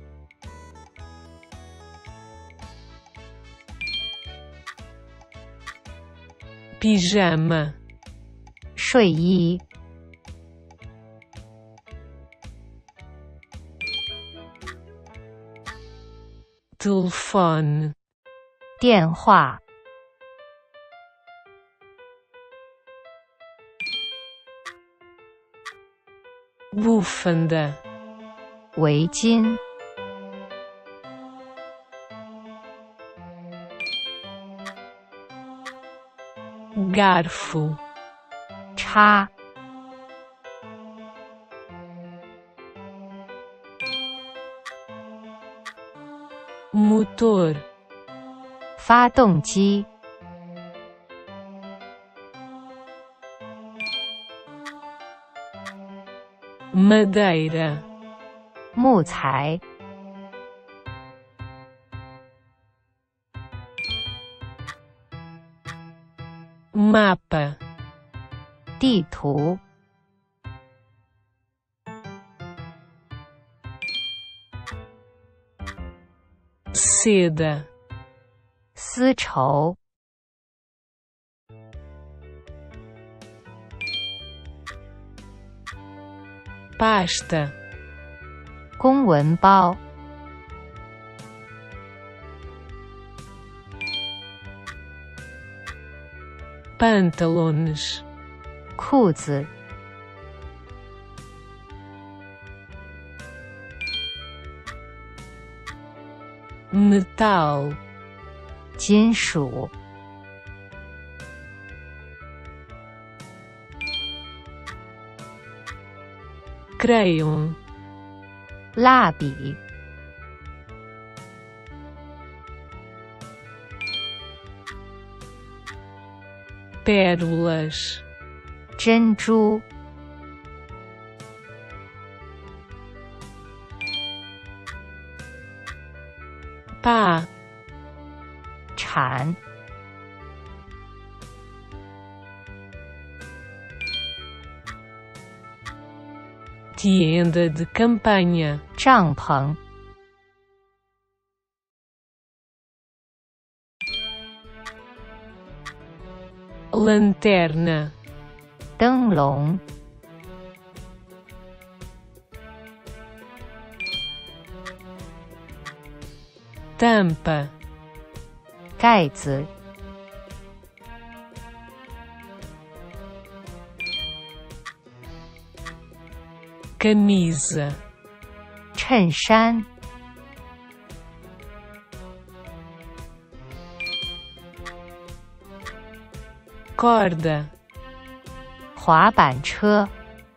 pijama, 睡衣、 telefone, 电话、 bufanda, 围巾、 garfo, 叉、 motor, 发动机、 madeira, 木材、 mapa, 地图、 seda, 丝绸、 pasta, 公文包、 pantalones, 裤子、 metal, 金属、 crayon, 蜡笔、 pérolas, 珍珠、 pá, 铲、 tienda de campanha, 帐篷、 lanterna, 灯笼、 tampa, 盖子、 camisa, 衬衫、 corda, 滑板车、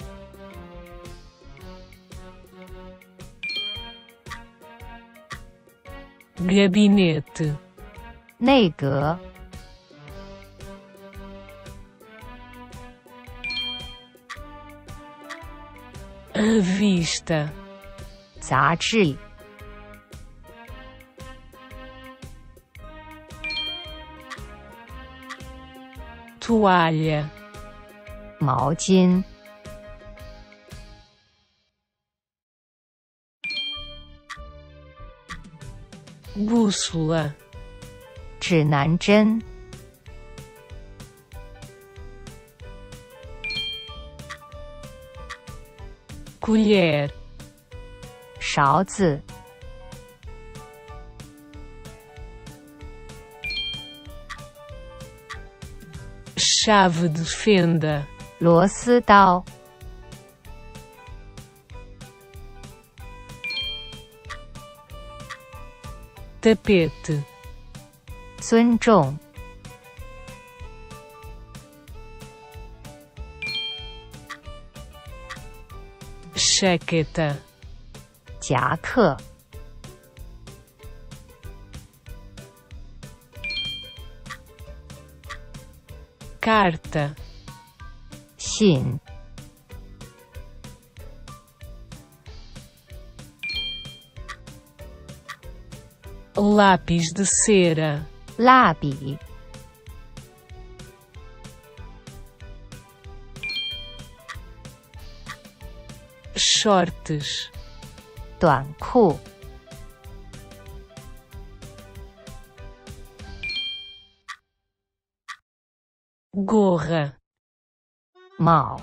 gabinete, 内阁、 revista, 杂志、 toalha, 毛巾、 bússola, 指南针、 colher, 勺子、 chave de fenda, 螺丝刀， tapete, 尊重， chaqueta, 夹克， carta, 信， lápis de cera, 蜡笔， shorts, 短裤， gorra, 帽，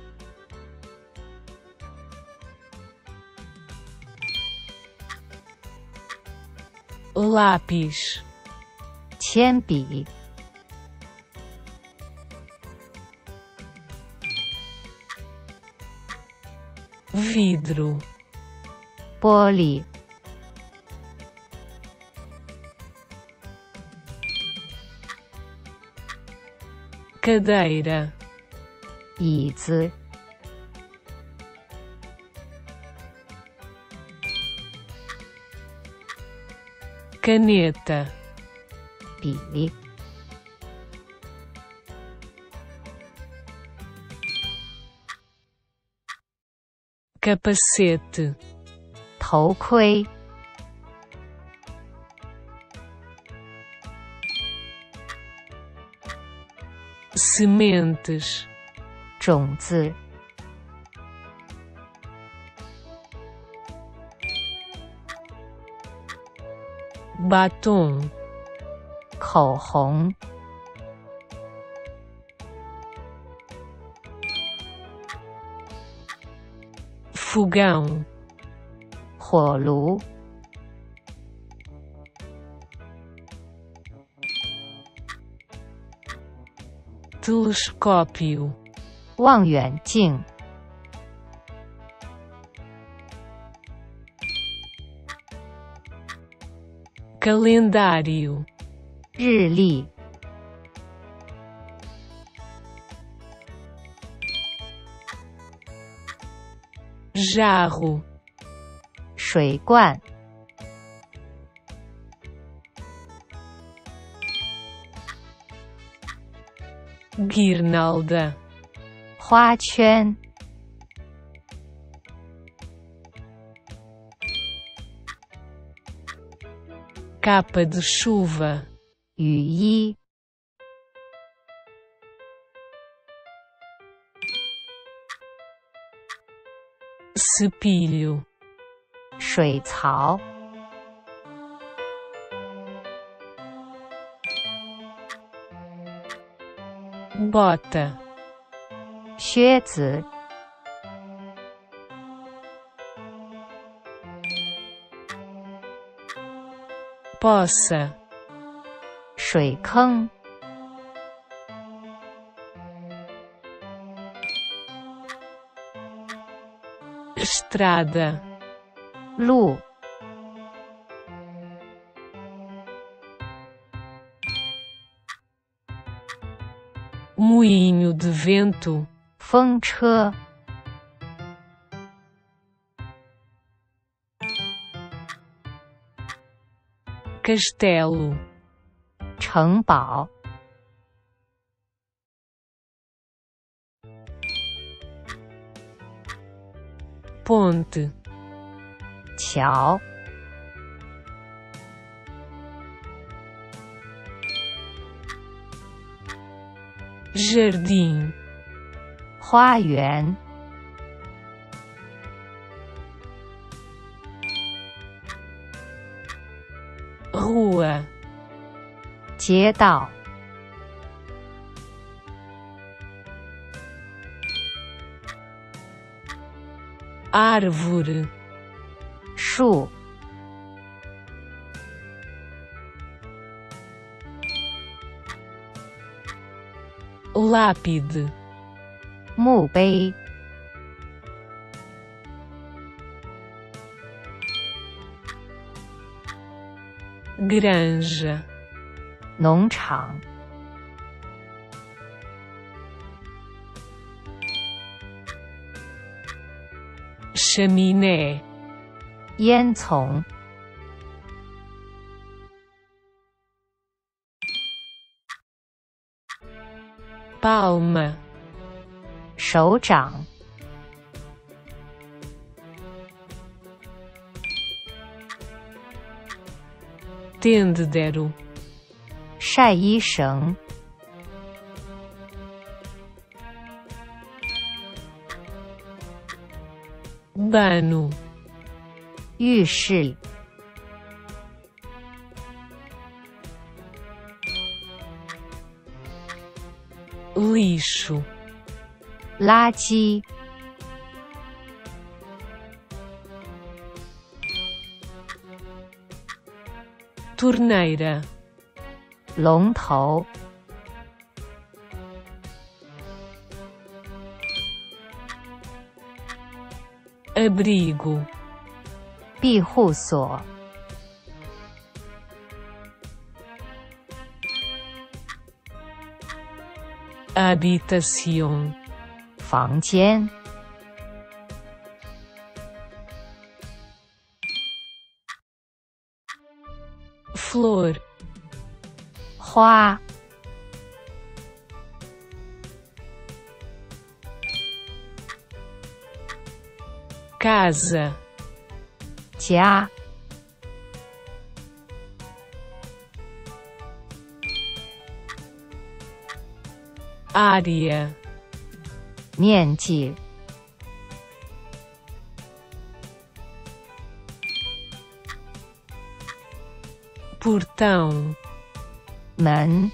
lápis, 铅笔， vidro, 玻璃， cadeira, 椅子， caneta, 笔， capacete, 头盔， sementes, 种子， batom, 口红， fogão, 火炉， telescópio, 望远镜， calendário, 日历， jarro, 水罐， guirnalda, 花圈， capa de chuva, 雨衣， cepilho, 水槽， bota, 靴子， poça, 水坑， estrada, 路， moinho de vento, 风车， castelo, 城堡， ponte, 桥， jardim, 花园， rua, 街道， árvore, 树， lata, lápide, 墓碑、 granja, 农场、 chaminé, 烟囱、 palma, 手掌、 tendedero, 晒衣绳、 bano, 浴室、 lixo, 垃圾、 torneira, 龙头、 abrigo, 庇护所、 habitación, 房间、 flor, 花、 casa, 家、 área, 面积、 portão, 门、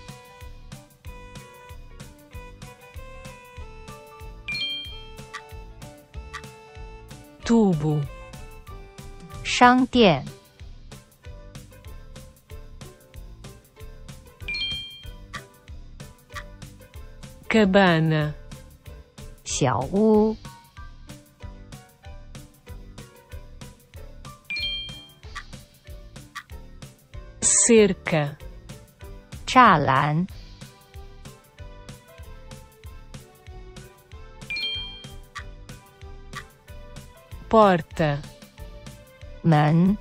tubo, 商店、 cabana, 小屋、 cerca, 栅栏、 porta, 门、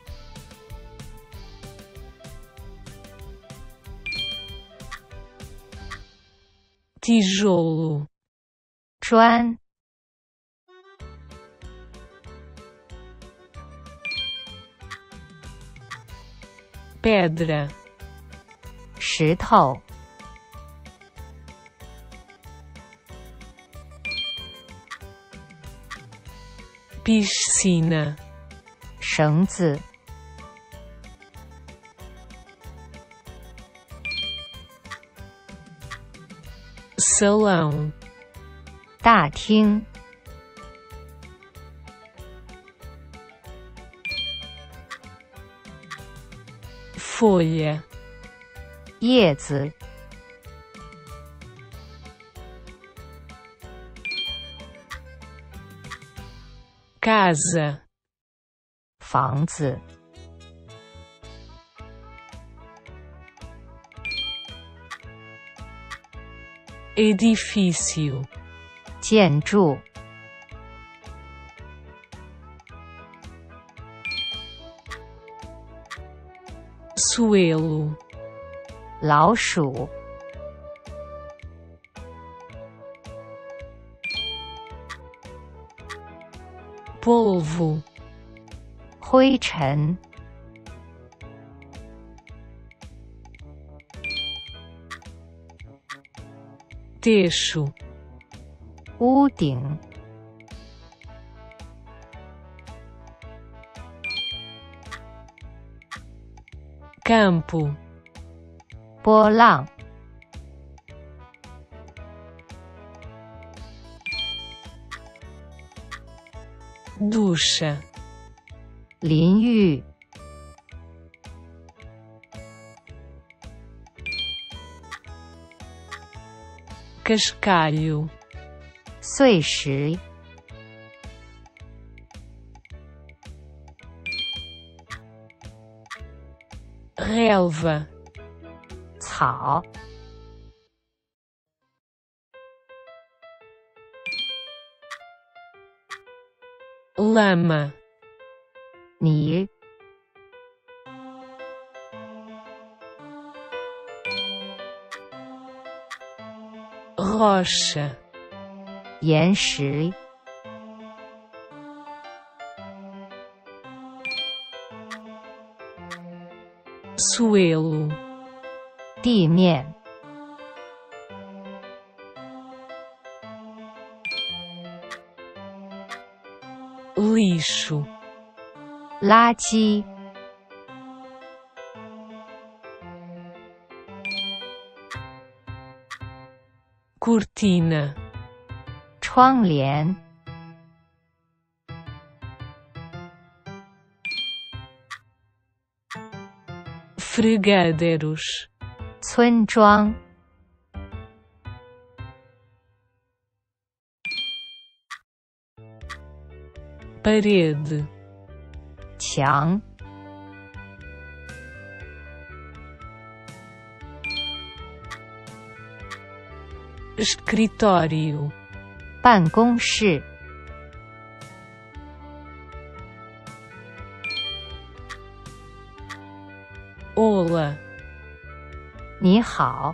tijolo, 砖、 pedra, 石头、 piscina, 绳子、 salão, 大厅、 folha, 叶子、 casa, 房子、 edifício, 建筑、 suelo, 老鼠、 polvo, 灰尘、 techo, 屋顶、 campo, 波浪、 ducha, 淋浴、 cascalho, 碎石、 relva, 草、 lama, 泥、 rocha, 岩石、 suelo, 地面、 lixo, 垃圾、 cortina, 窗帘、 fregaderos, 村庄、 parede, 墙、 escritório, 办公室、 ola, 你好、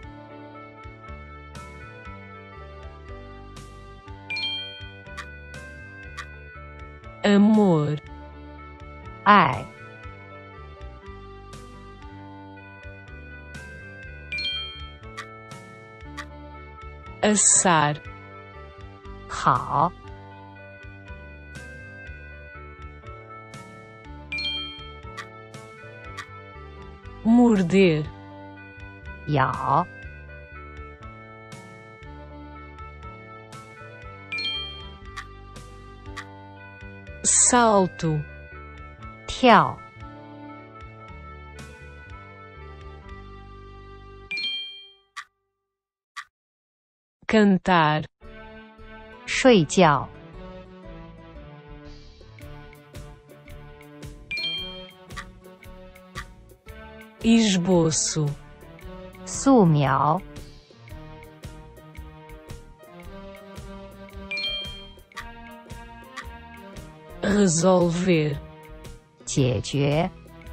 amor, 爱、 assar, 好、 morder, 咬、 salto, 跳、 cantar, 睡觉、 esboço, 素描、 resolver, 解决、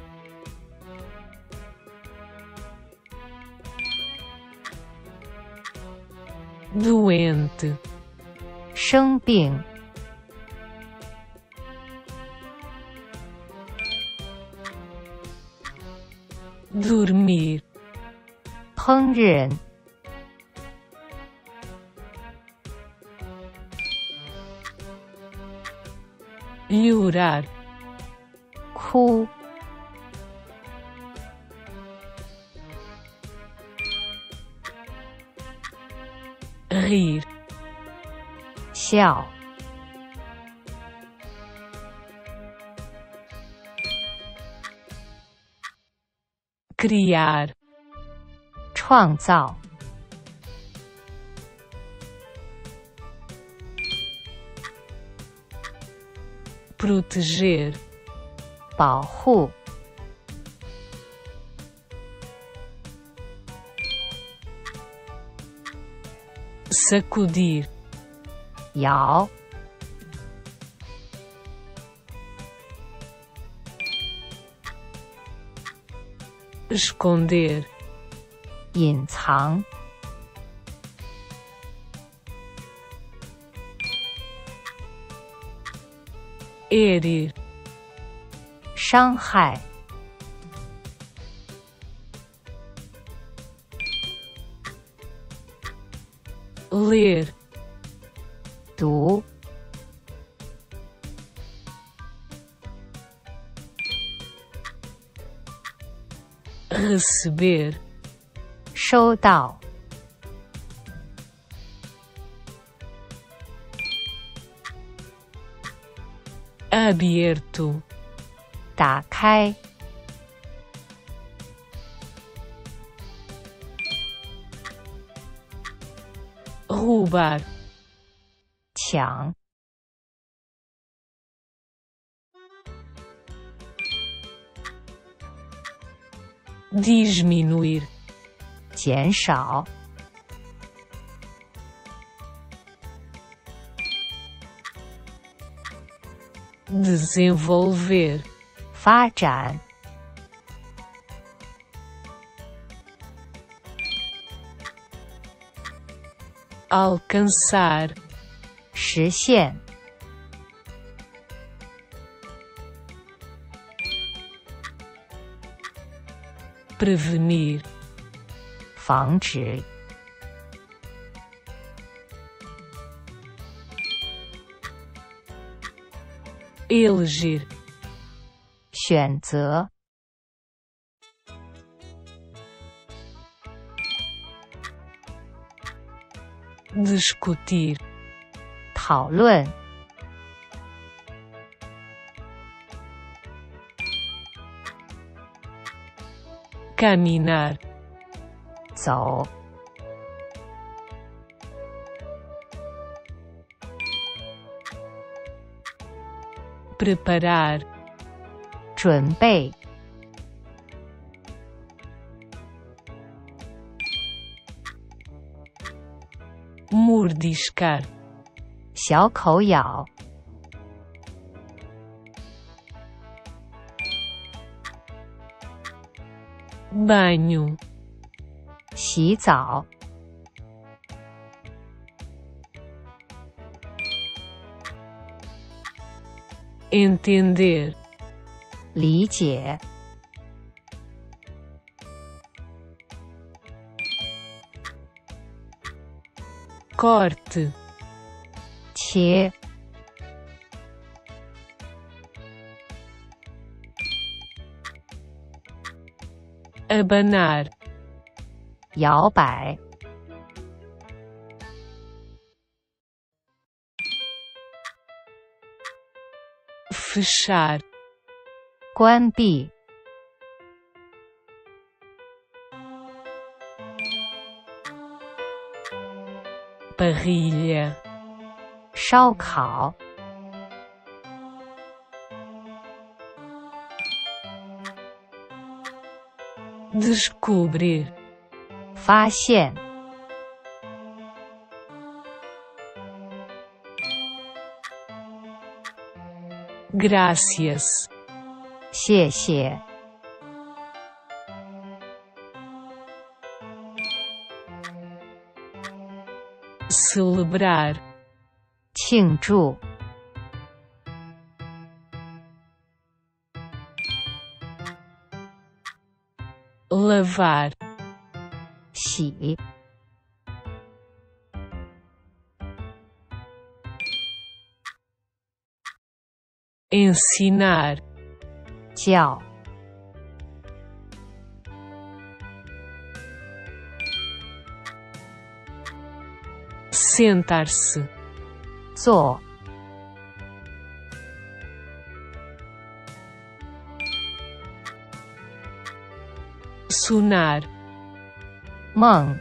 doente, 生病、 dormir, 烹饪、 llorar, 哭、 rir, 笑、 criar, 创造、 proteger, 保护、 sacudir, 摇、 esconder, 隐藏、 herir, 伤害、 ler, 读、 receber, 收到、 aberto, 打开、 romper, roubar, 抢、 diminuir, 减少、 desenvolver, 发展、 alcançar, 实现、 prevenir, 防止、 elegir, 选择、 discutir, 讨论、 caminhar, 走、 preparar, 准备、 mordiscar, 小口咬、 banho, 洗澡、 entender, 理解、 corte, 切、 abanar, 摇摆、 fechar, 关闭、 parrilha, 烧烤、 descobrir, 发现、 gracias, 谢谢、 celebrar, 庆祝、 lavar, 洗、 ensinar, 教、 sentar-se, 做、 sonar, 梦、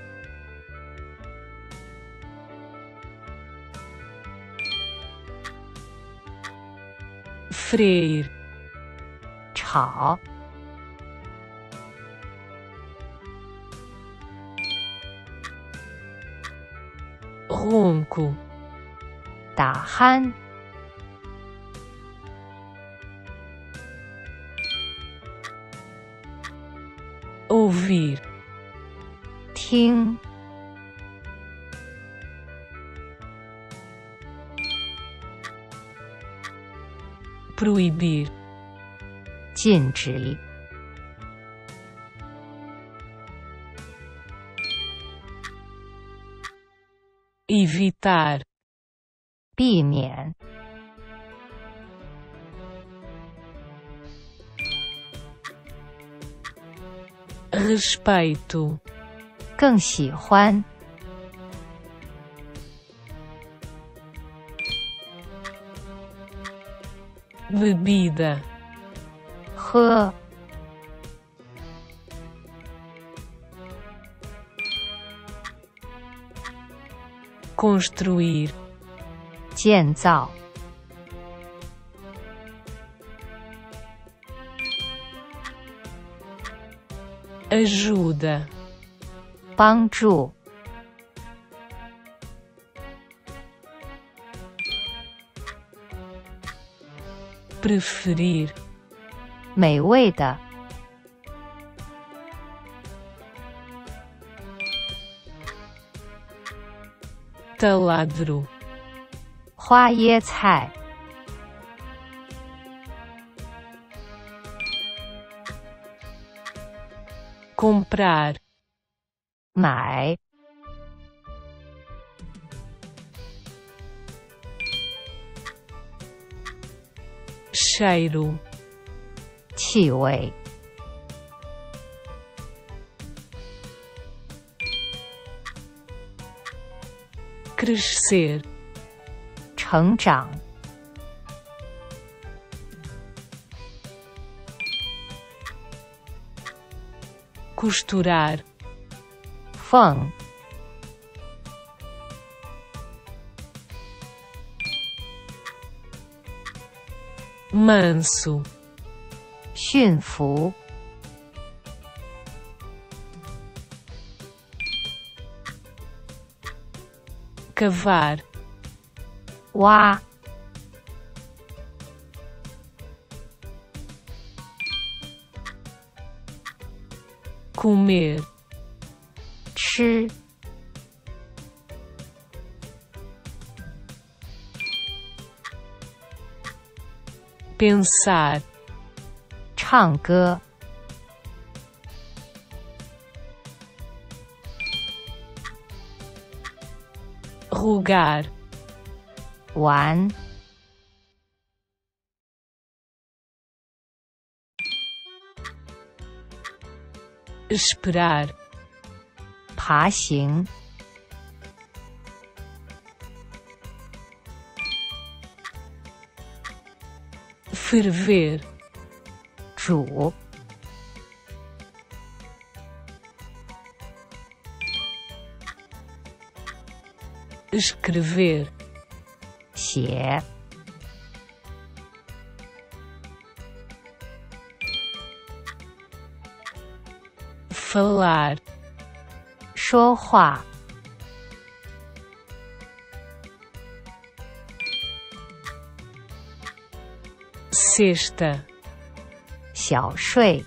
freir, 炒、 ronco, 打鼾、 ouvir, 听、 proibir, 禁止、 evitar, 避免、 respeito, 更喜欢、 bebida, 喝、 construir, 建造、 ajuda, 帮助、 preferir, 美味的、 taladro, 花椰菜、 comprar, 买、 cheiro, 气味、 crescer, 成长、 costurar, 缝、 manso, 驯服、 cavar, 挖、 comer, 吃、 pensar, 唱歌、 rugar, 玩、 esperar, 爬行、 ferver, 煮、 escrever, 写、 falar, 说话、 cesta, 小睡、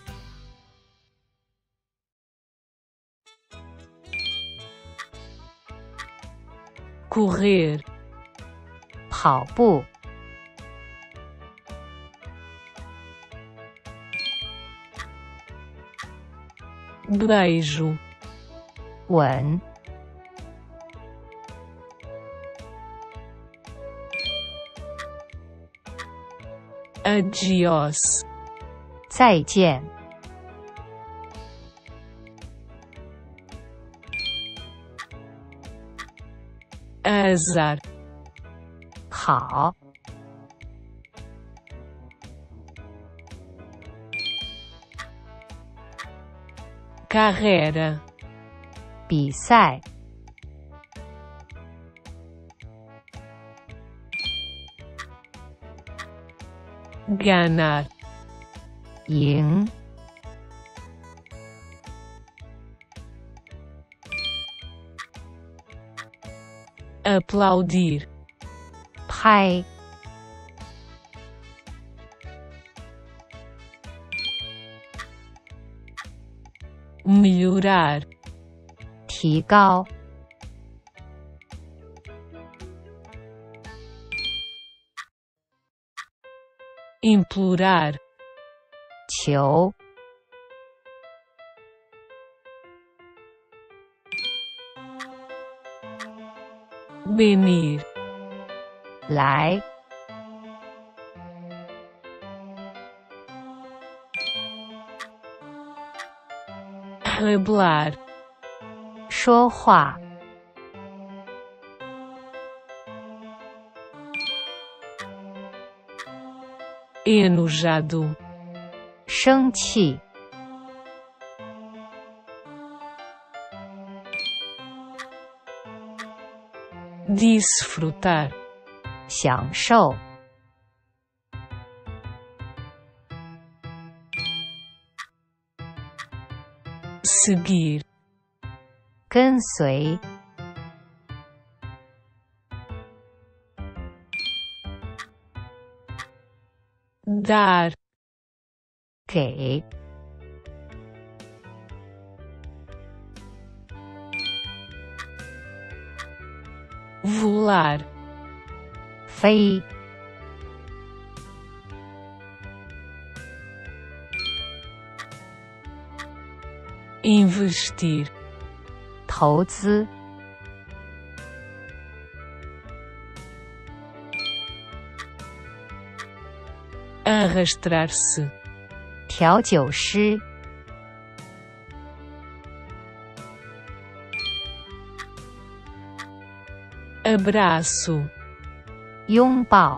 correr, 跑步、 beijo, 吻、 adiós, 再见、 azar, 好、 carreira, 比赛、 ganhar, 赢、 aplaudir, 拍、 melhorar, 提高、 implorar, 求、 venir, 来、 rebelar, 说话、 enojado, 生气、 desfrutar, 享受、 seguir, 跟随、 dar, 给、 volar, 飞、 investir, 投资、 arrastar-se, 调酒师、 abraço, 拥抱、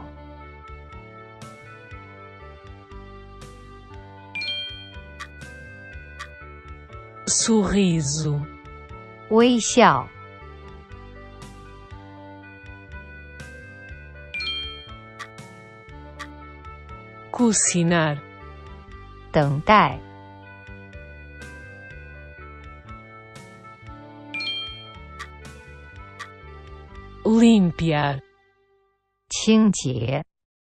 sorriso, 微笑、 cocinar, 等待、 limpiar, 清洁、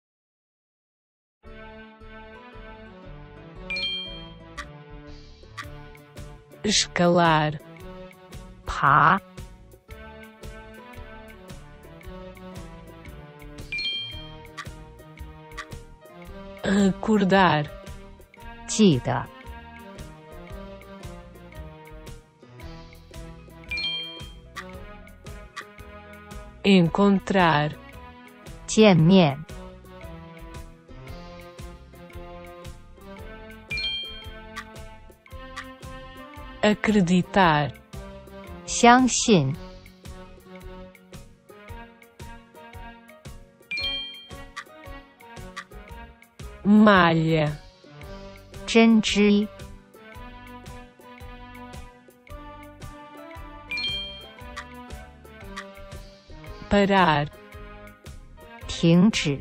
escalar, 爬、 recordar, 记得、 encontrar, 见面、 acreditar, 相信、 malha, 针织、 parar, 停止、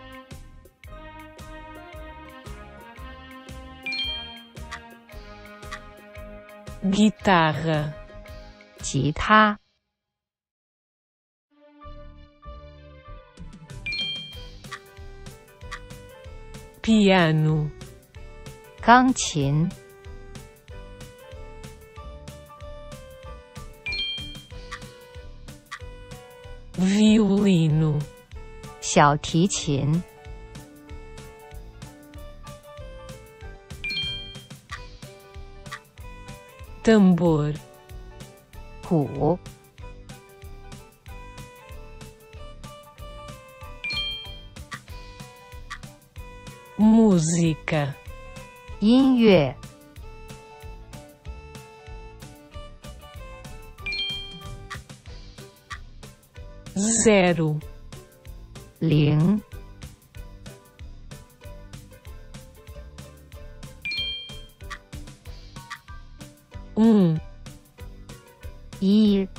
guitarra, 吉他、 piano, 钢琴、 violino, 小提琴、 tambor, 鼓、 música, 音乐、 zero, 零、 一、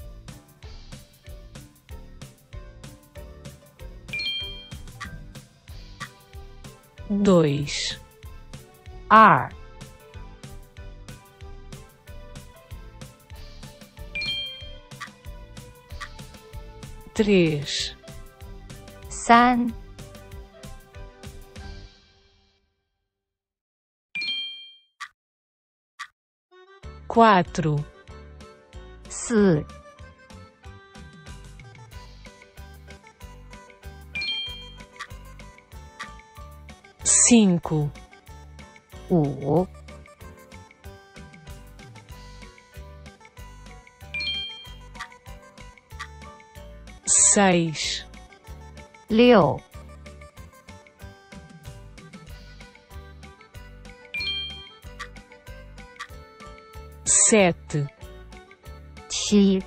dois, 二、 três, 三、 quatro, 四、 cinco, 五、 seis, 六、 sete, 七、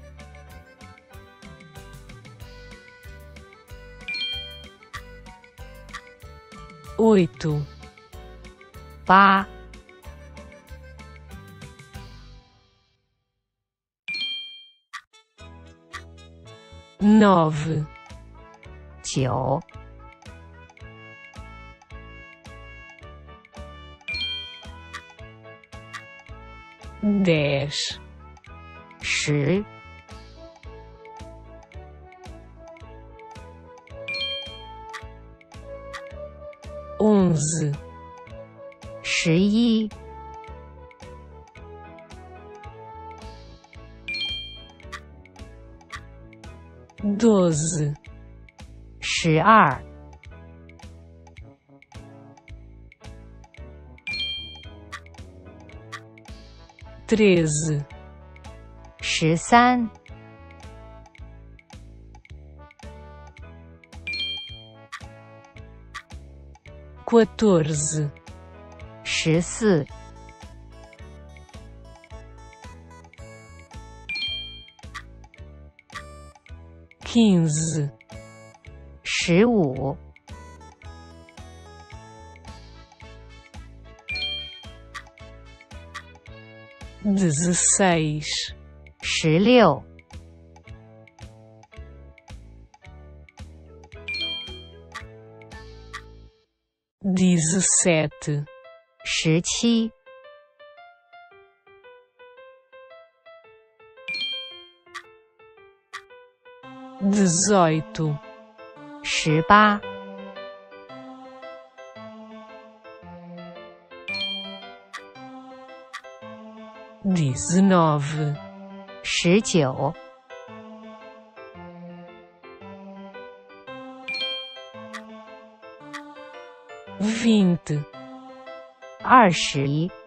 oito, 八、 9, 9、 10, 10、 11, 11、 12, 12、 13, 13、 14, 14、 15, 15、 16, 16、 17, 17、 18, 18、 19, 19、 20, 20、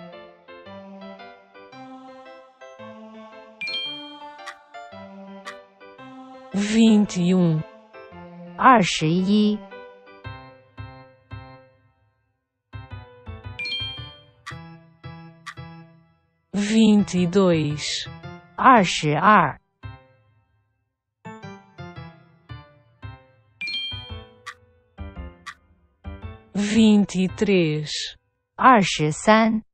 21, 21、 22, 22、 23, 23、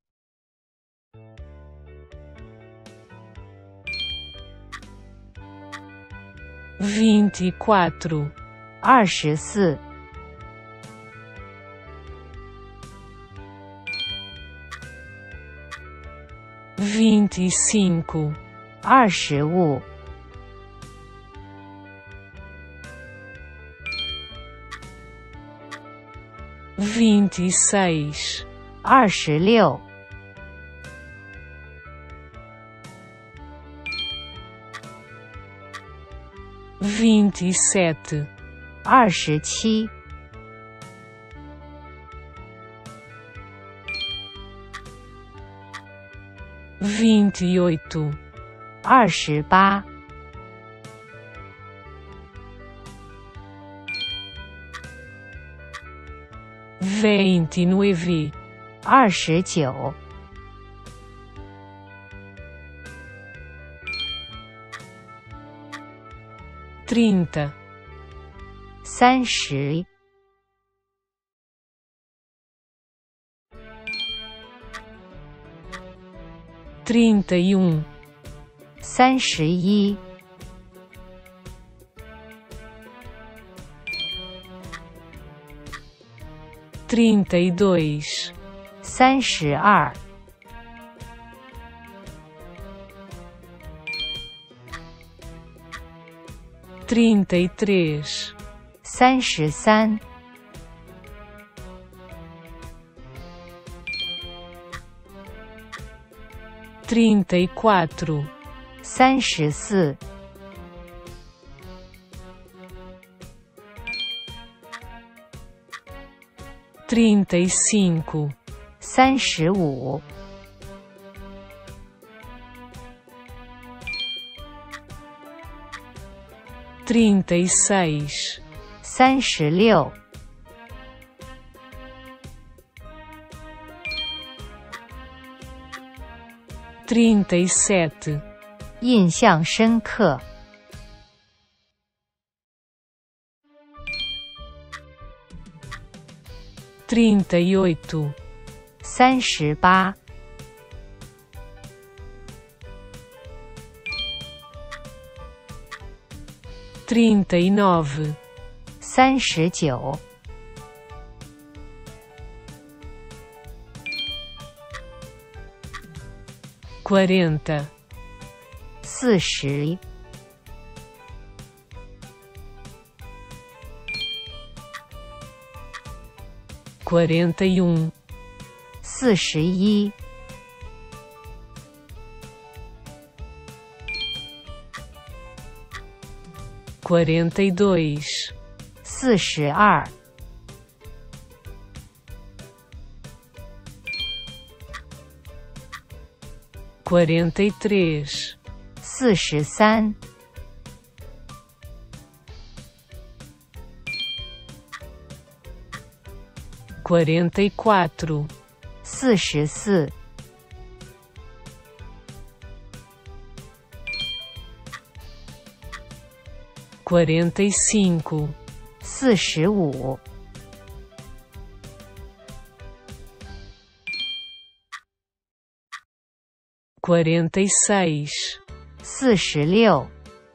24, 24、 25, 25、 26, 26、 27, 27、 28, 28、 29, 29、 30, 30、 31, 31、 32, 32、 33, 33、 34, 34、 35, 35、 36, 36、 37, 印象深刻。 38, 38、 39, 39, 39、 40, 40、 41, 41、 42, 42、 43, 43、 44, 44、 45, 45、 46, 46、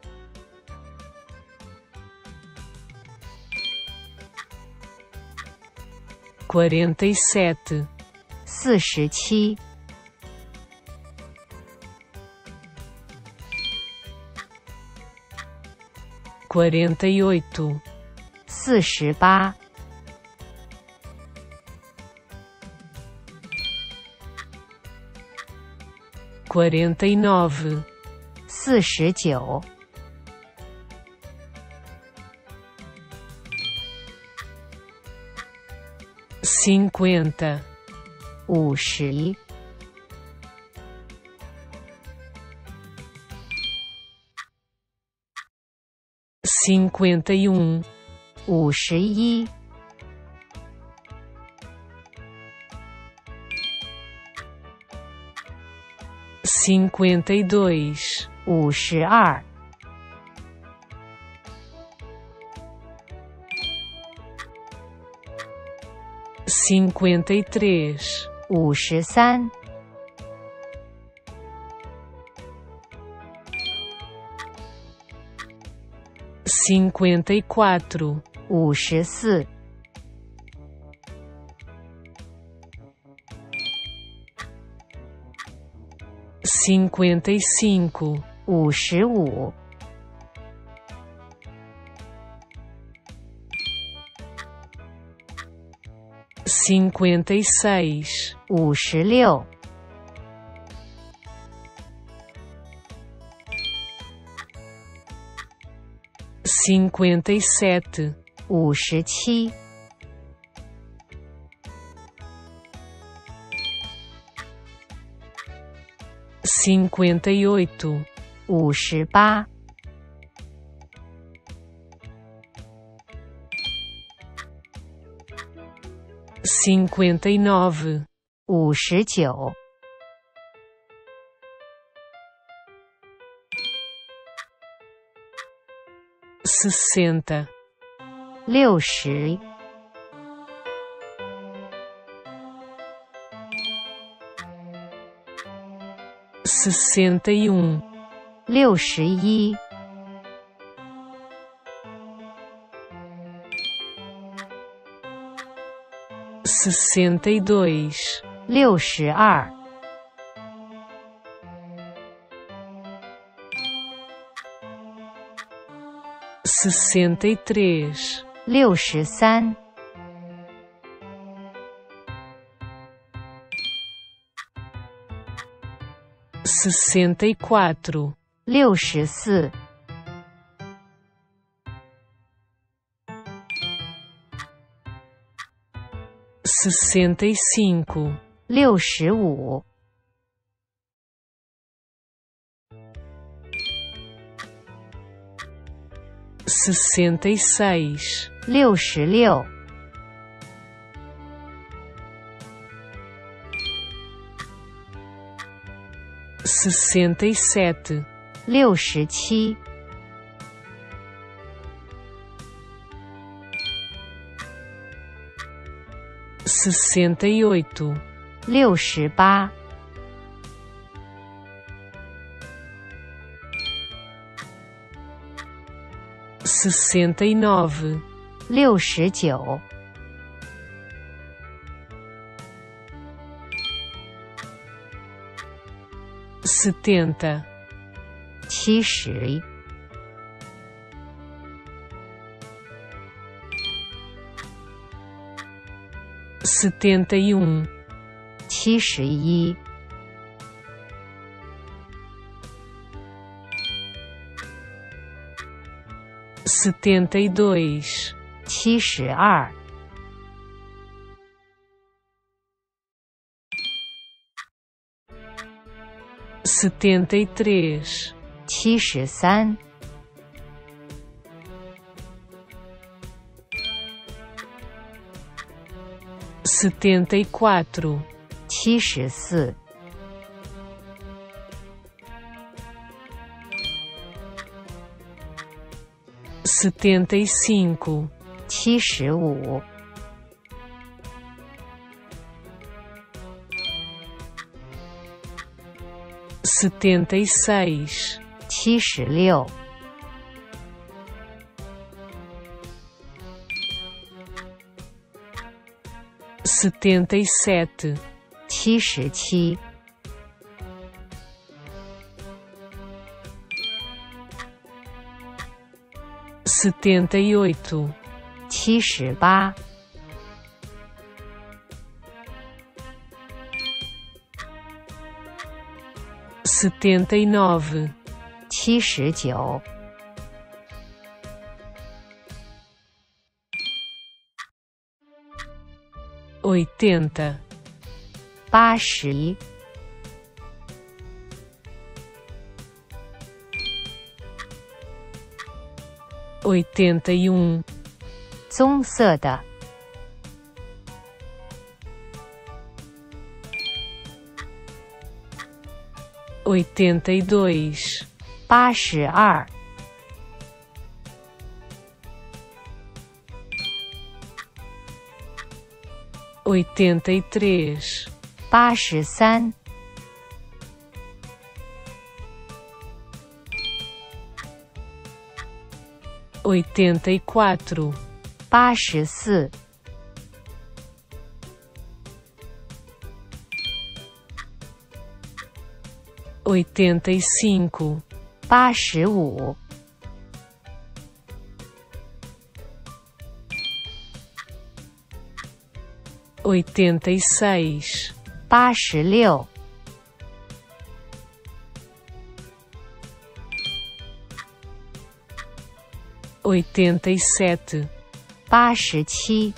47, 47、 48, 48、 49, 49、 50, 50、 51, 51、 52, 52、 53, 53、 54, 54、 55, 55、 56, 56、 57, 57、 58, 58、 59, 59、 60, 60、 61, 61、 62, 62、 63, 63、 64, 64、 65, 65、 66, 66、 67, 67、 68, 68、 69, 69, 69、 70, 70、 71, 71、 72, 72、 73, 73、 74, 74、 75, 75、 76, 76、 77, 77、 78, 78、 79, 79、 80, 80、 81, 棕色的、 82, 82、 83, 83、 84, 84、 85, 85、 86, 86、 87, 87、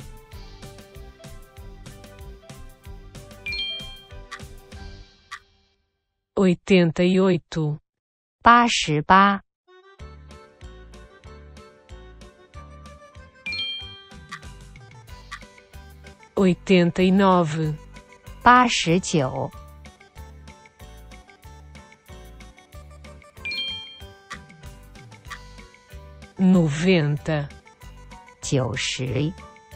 88, 88、 89, 89、 90, 90、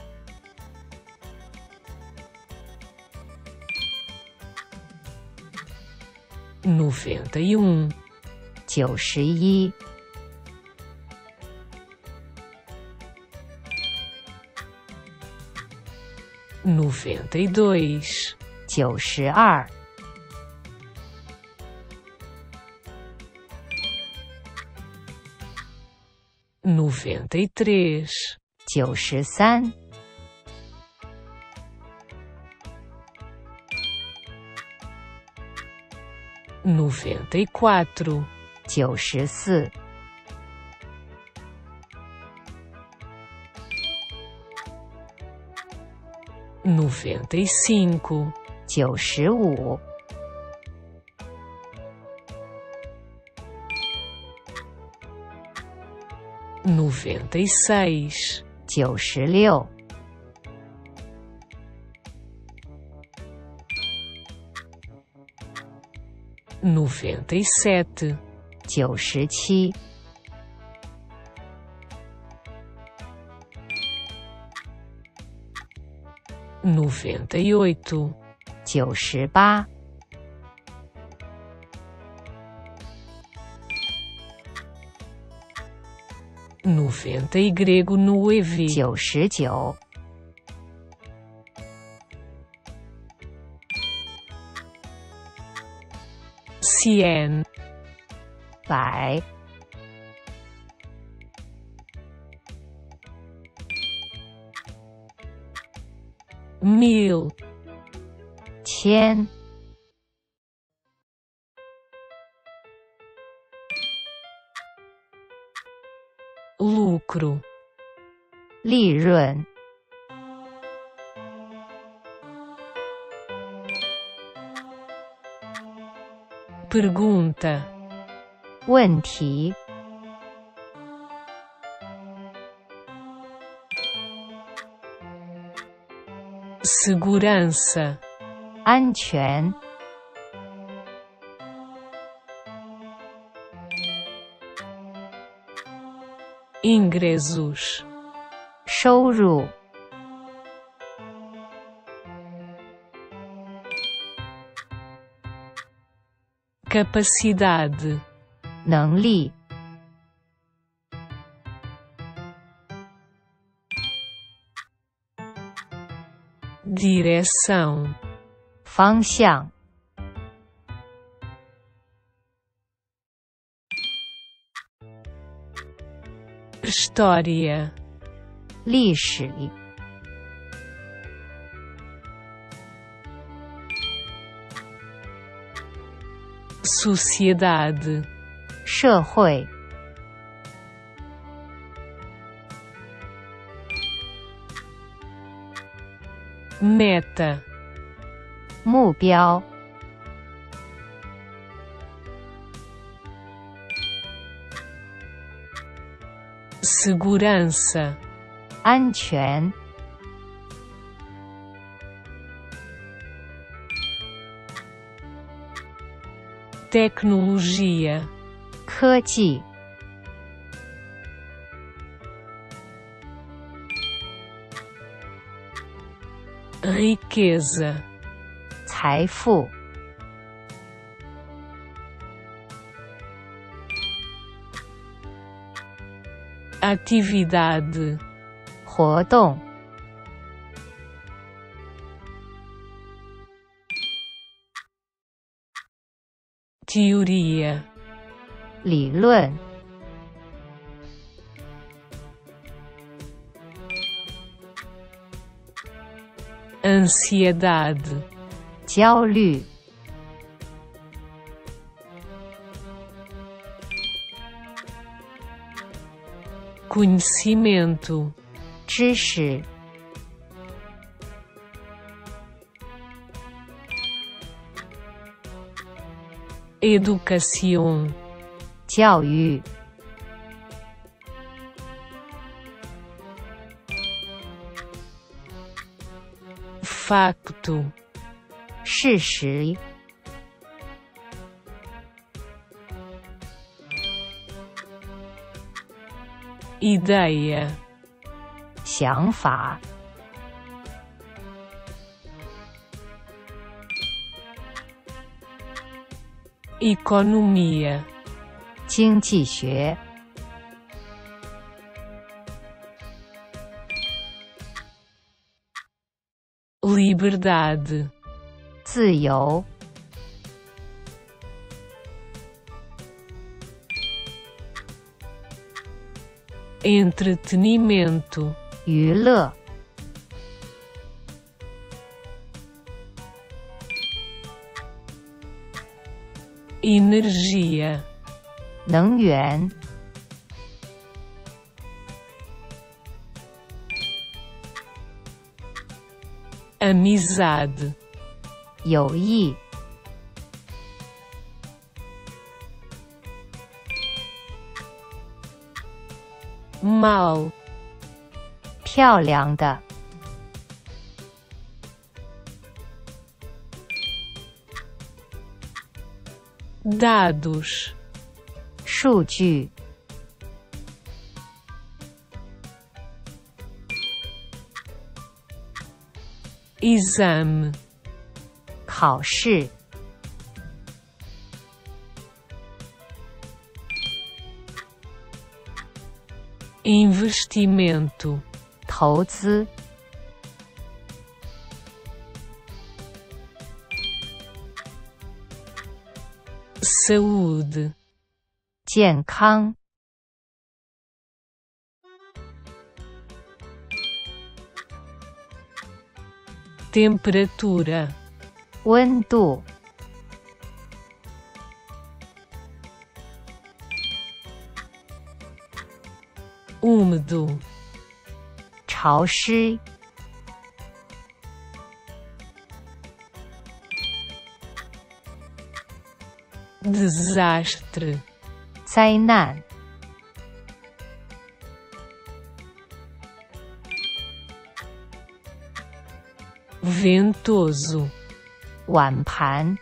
91, 91、 92, 92、 93, 93、 94, 94、 95, 95、 96, 96、 97, 97、 98, 98、 99, 90 e grego no EV. 99、 cien, 100、 mil, 1000、 lucro, 利润、 pergunta, 问题、 segurança, 安全、 ingressos, 收入、 capacidade, 能力、 direção, 方向、 história, 历史、 sociedade, 社会、 meta, 目标、 segurança, 安全、 tecnologia, 科技、 riqueza, 财富、 atividade, 活动、 teoria, 理论、 ansiedade, 焦虑、 conhecimento, 知识、 educação, 教育、 facto, 事实、 ideia, 想法、 economia, 经济学、 liberdade, 自由、 entretenimento, 娱乐、 energia, 能源、 amizade, 友谊、 mal, 漂亮的、 dados, 数据、 exame, 考试、 investimento, 投资、 saúde, 健康、 temperatura, 温度、 úmido, 潮湿、 desastre, 灾难、 ventoso, 碗盘、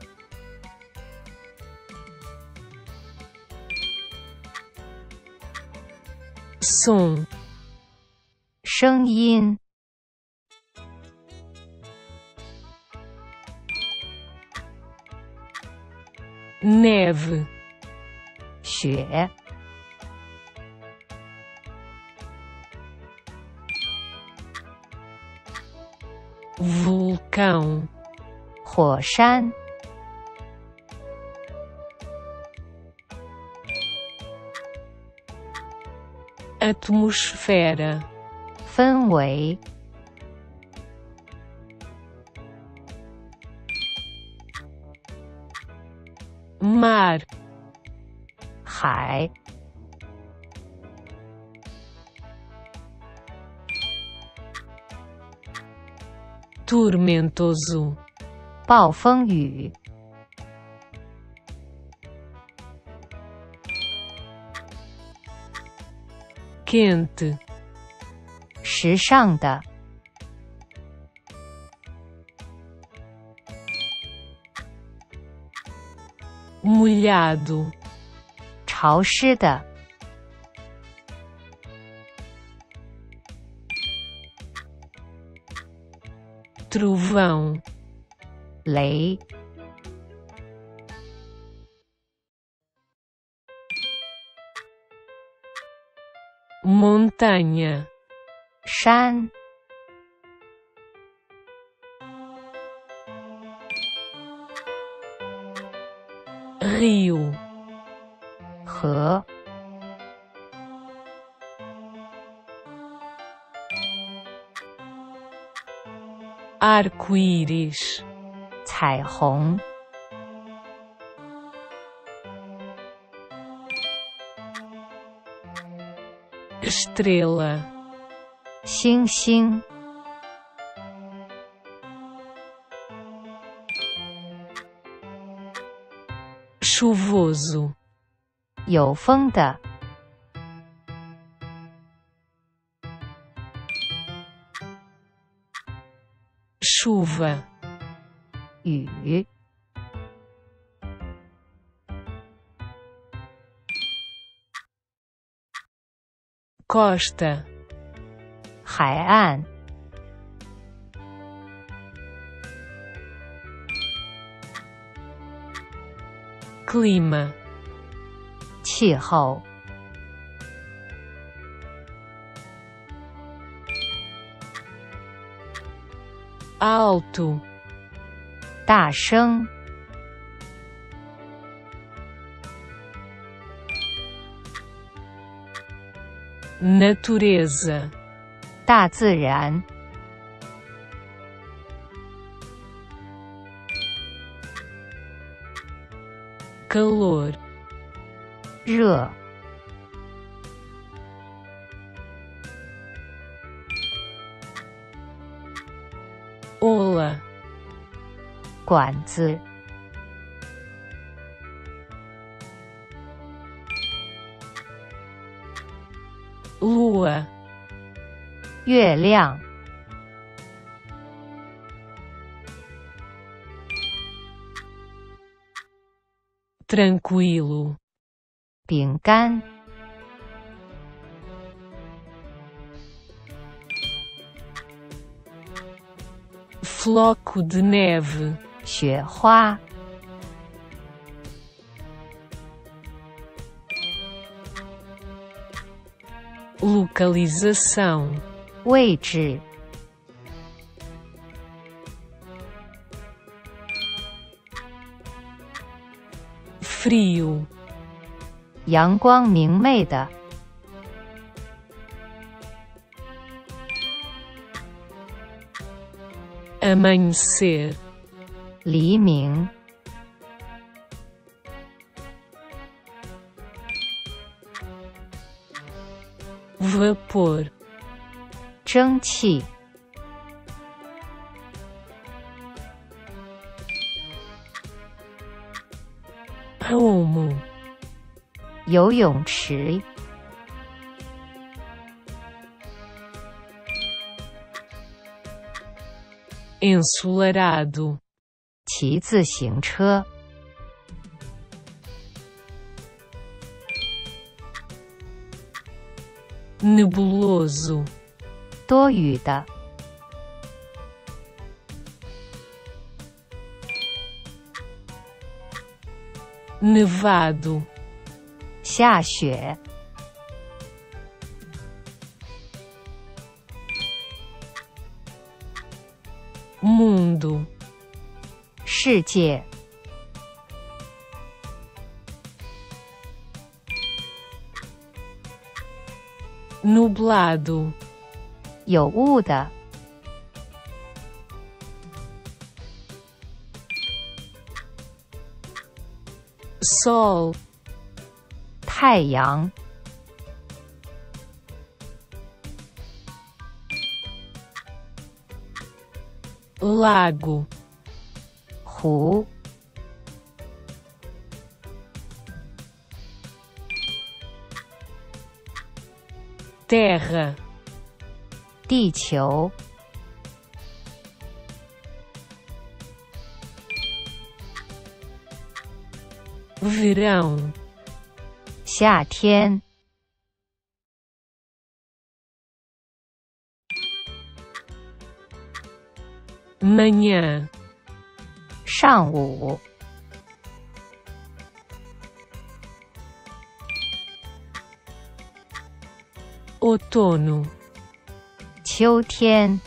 som, 声音、 neve, 雪、 vulcão, 火山、 atmosfera, 氛围、 mar, 海、 tormentoso, 暴风雨、 quente, 时尚的、 molhado, 潮湿的、 trovão, 雷、 montanha, 山、 rio, 河、 arco-íris, 彩虹、 estrela, 星星、 chuvoso, 有风的、 chuva, 雨、 costa, 海岸、 clima, 气候、 alto, 大声、 natureza, 大自然、 calor, 热、 ola, 管子、 lua, 月亮、 tranquilo, 饼干、 floco de neve, 雪花、 lua localização, 位置， frio, 阳光明媚的， amanhecer, 黎明， vapor, 蒸汽， rumo, 游泳池， ensolarado, 骑自行车， nebuloso, 多雨的， nevado, 下雪， mundo, 世界， nublado, 有雾的， sol, 太阳， lago, 湖， terra, 地球， verão, 夏天， manhã, 上午， outono, 秋天，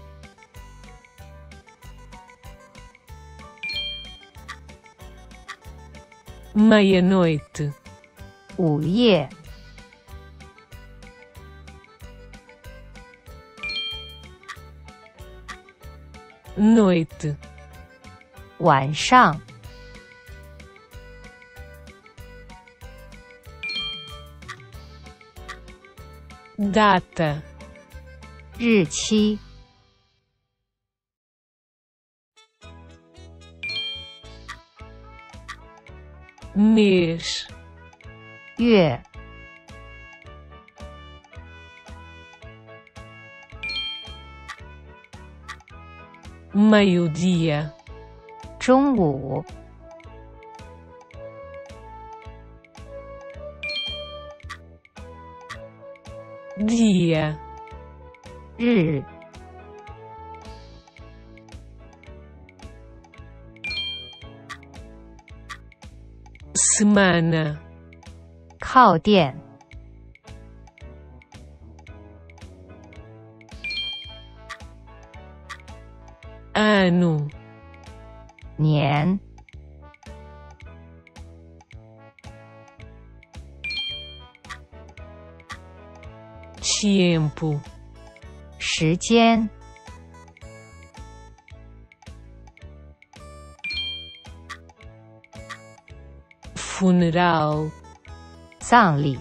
meia-noite, 午夜， noite, 晚上， data, 日期， mês, 月， meio-dia, 中午， dia, 日， semana, 靠垫， ano, 年， tempo, 时间， funeral, 葬礼，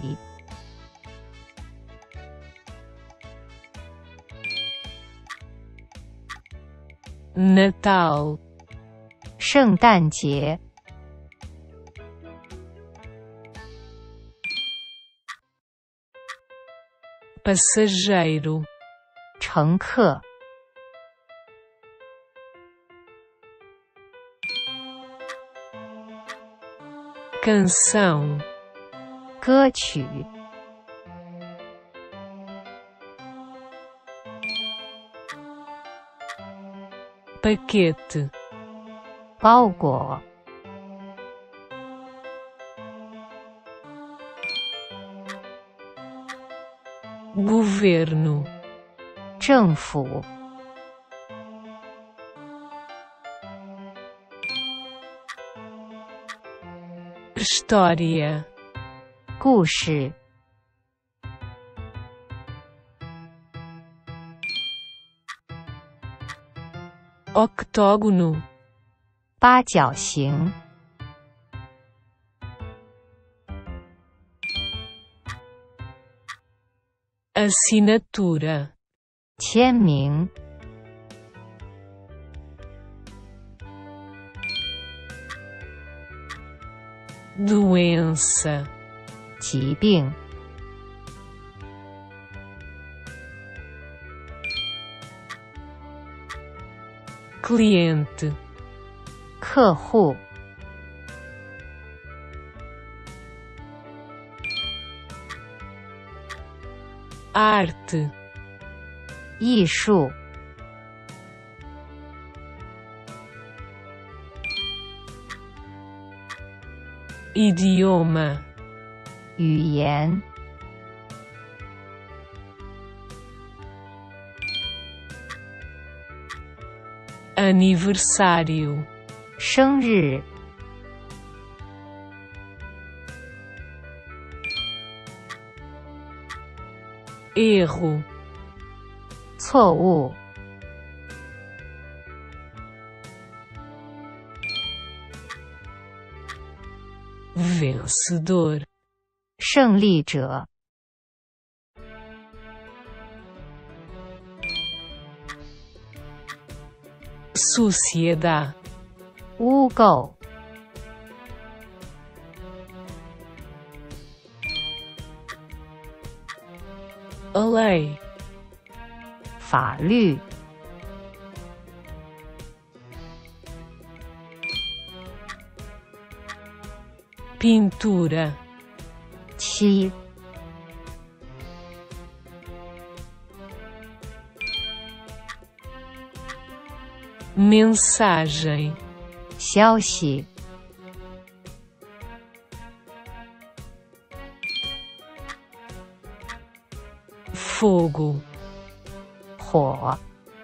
Natal, 圣诞节， passageiro, 乘客， canção, 歌曲， paquete, 包裹， governo, 政府 história, 故事 octógono, 八角形 assinatura, 签名 doença, 疾病 cliente, 客户 arte, 艺术 idioma, 语言 aniversário, 生日 erro, 错误 vencedor, 胜利者 sociedade, 污垢 lei, 法律 pintura, 漆 mensagem, 消息 fogo, 火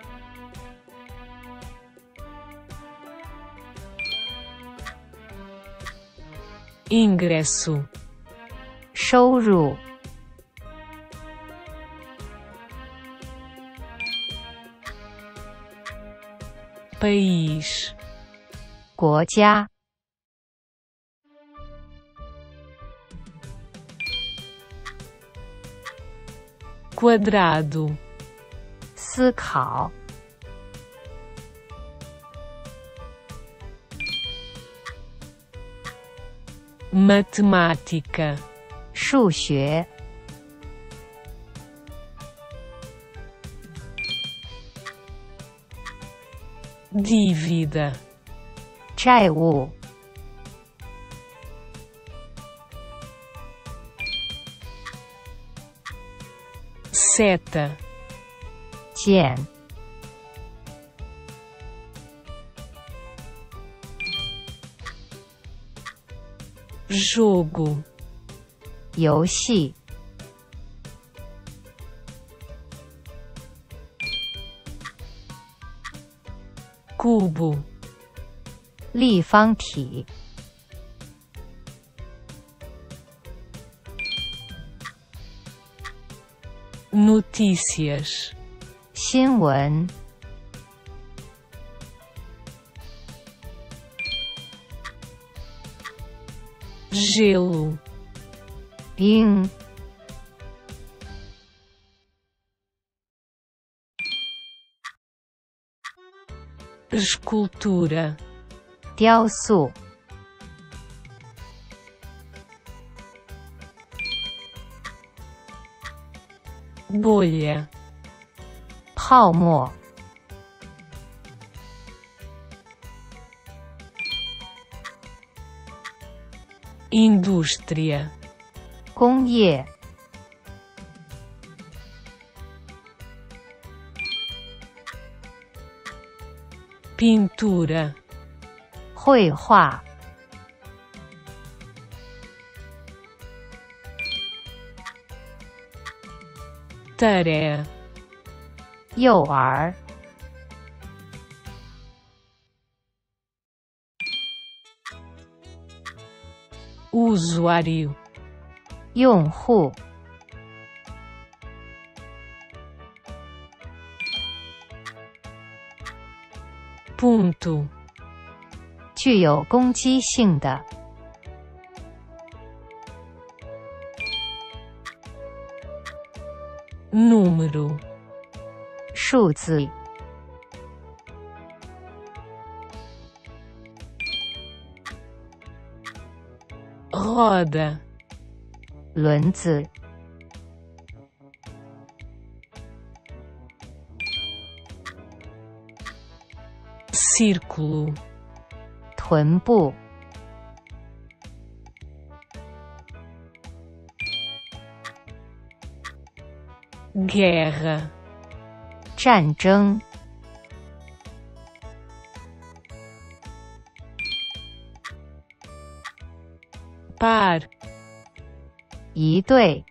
ingresso, 收入 país, 国家 quadrado, 思考 matemática, 数学 dívida, 债务 seta, 剑 jogo, 游戏 cubo, 立方体 notícias, 新闻 gelo, 冰 escultura, 雕塑 bolha, 泡沫 indústria, 工业 pintura, 绘画 tarefa, 幼儿 usuário, 用户 ponto, 具有攻击性的 número, 数字 roda, 轮子 círculo, 臀部 guerra, 战争 par, 一对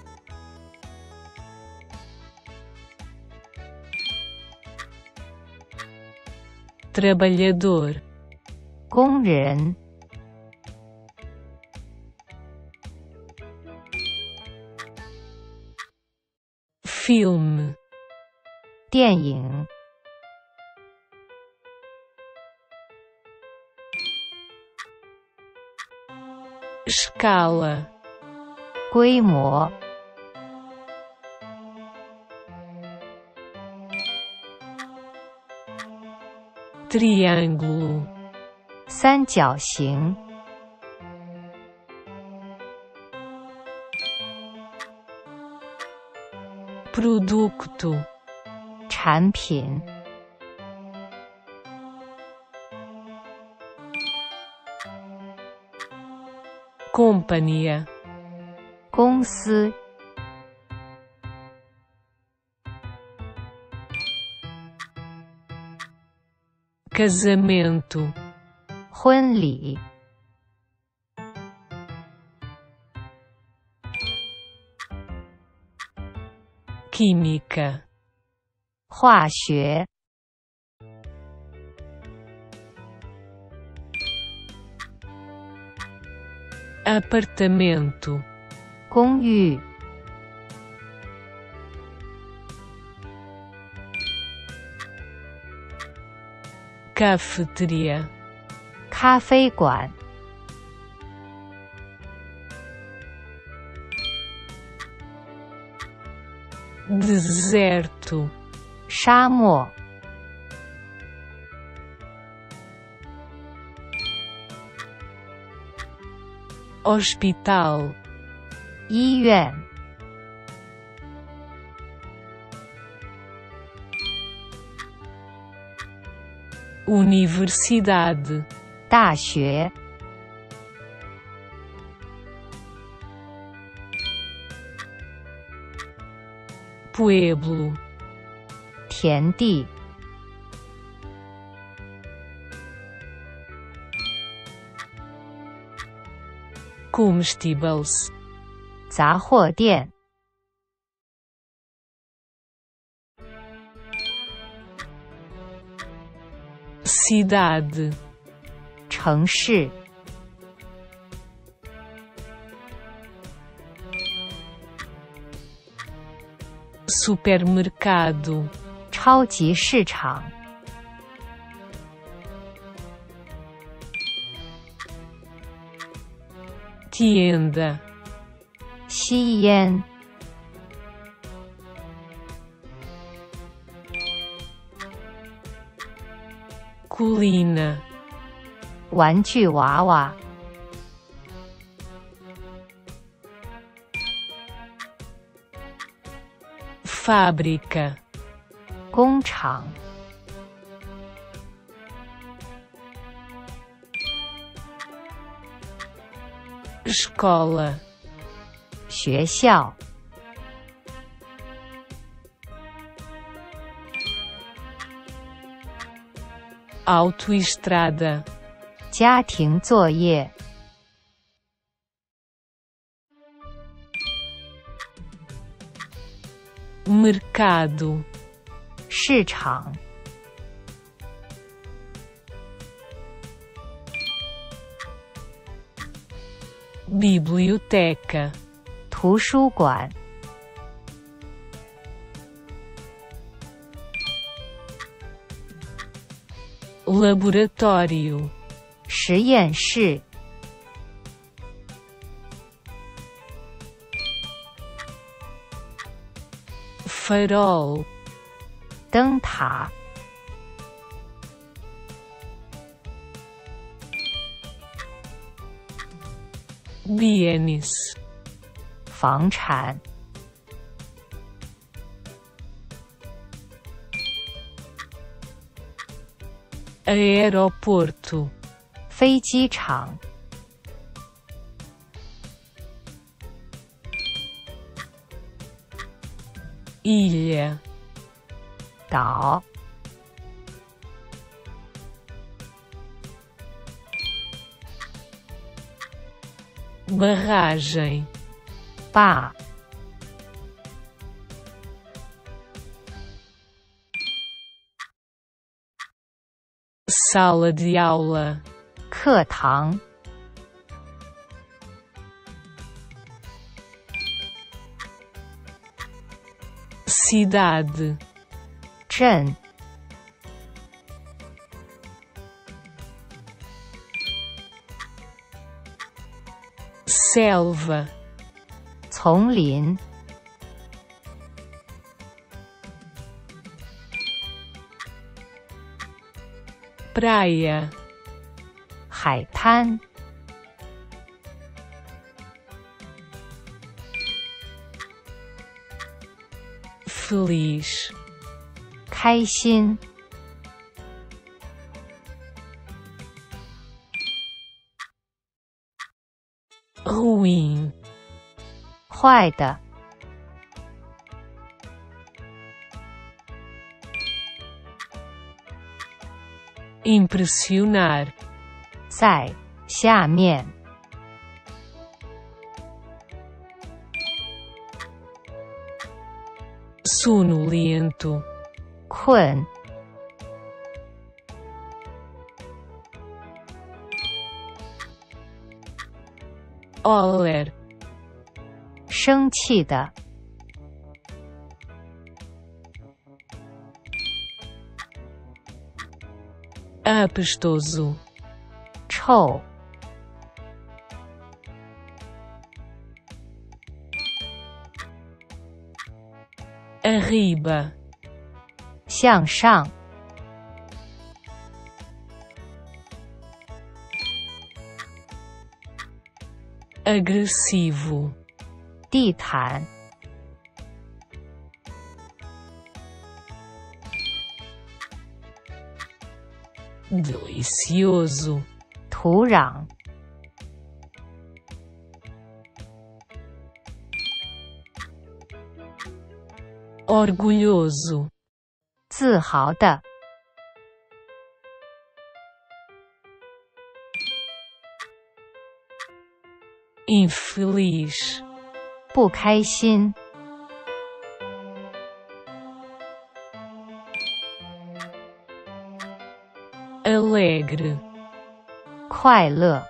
trabalhador, 工人 filme, 电影 escala, 规模 triângulo, 三角形 producto, 产品 companhia, 公司 casamento, 婚礼 química, 化学 apartamento, 公寓 cafeteria, 咖啡馆 deserto, 沙漠 hospital, 医院 universidade, 大学 pueblo, 田地 comestibles, 杂货店 cidade, 城市 supermercado, 超级市场 tienda, 吸烟 colina, 玩具娃娃 fábrica, 工厂 escola, 学校 autoestrada, 家庭作业 mercado, 市场、 biblioteca, 图书馆、 laboratório, 实验室、 farol, 灯塔、 bienes, 房产、 aeroporto, 飞机场、 ilha, 岛、 barragem, 坝、 sala de aula, 课堂、 cidade, 镇、 selva, 丛林、 praia, 海滩、 feliz, 开心、 ruim, 坏的、 impressionar, 在下面、 sonolento, 困、 oler, 生气的、 apestoso, 臭、 arriba, 向上、 agressivo, 地毯、 delicioso, 土壤、 orgulhoso, 自豪的、 infeliz, 不开心、 alegre, 快乐、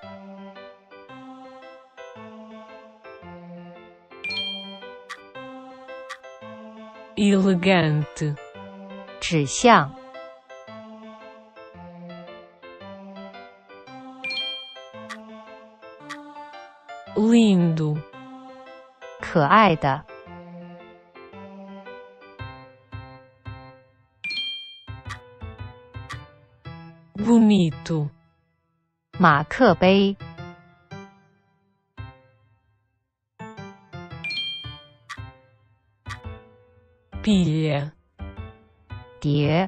elegante, 指向、 lindo, 可爱的、 bonito, 马克杯、 pilha, 碟、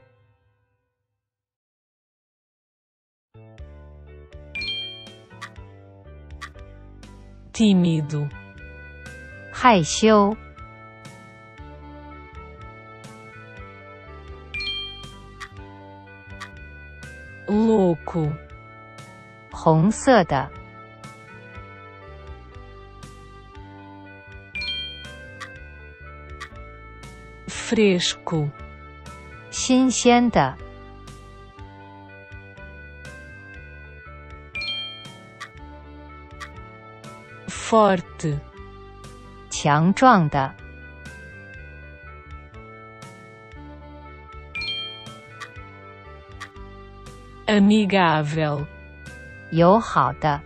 tímido, 害羞、 louco, 红色的、 fresco, 新鲜的， forte, 强壮的， amigável, 友好的，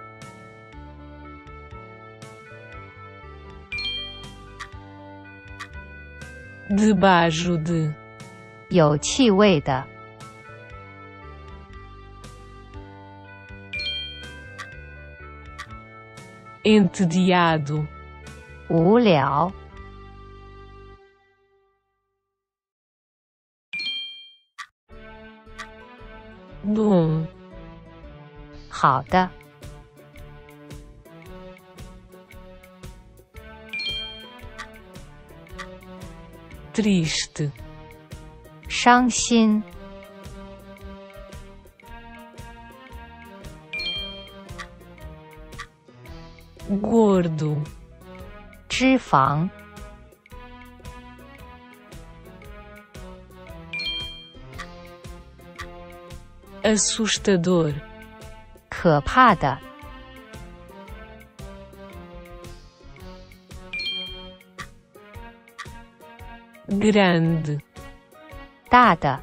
debaixo de, 有气味的， entediado, 无聊， bom, 好的， triste, 伤心， gordo, 脂肪， assustador, 可怕的， grande, 大的，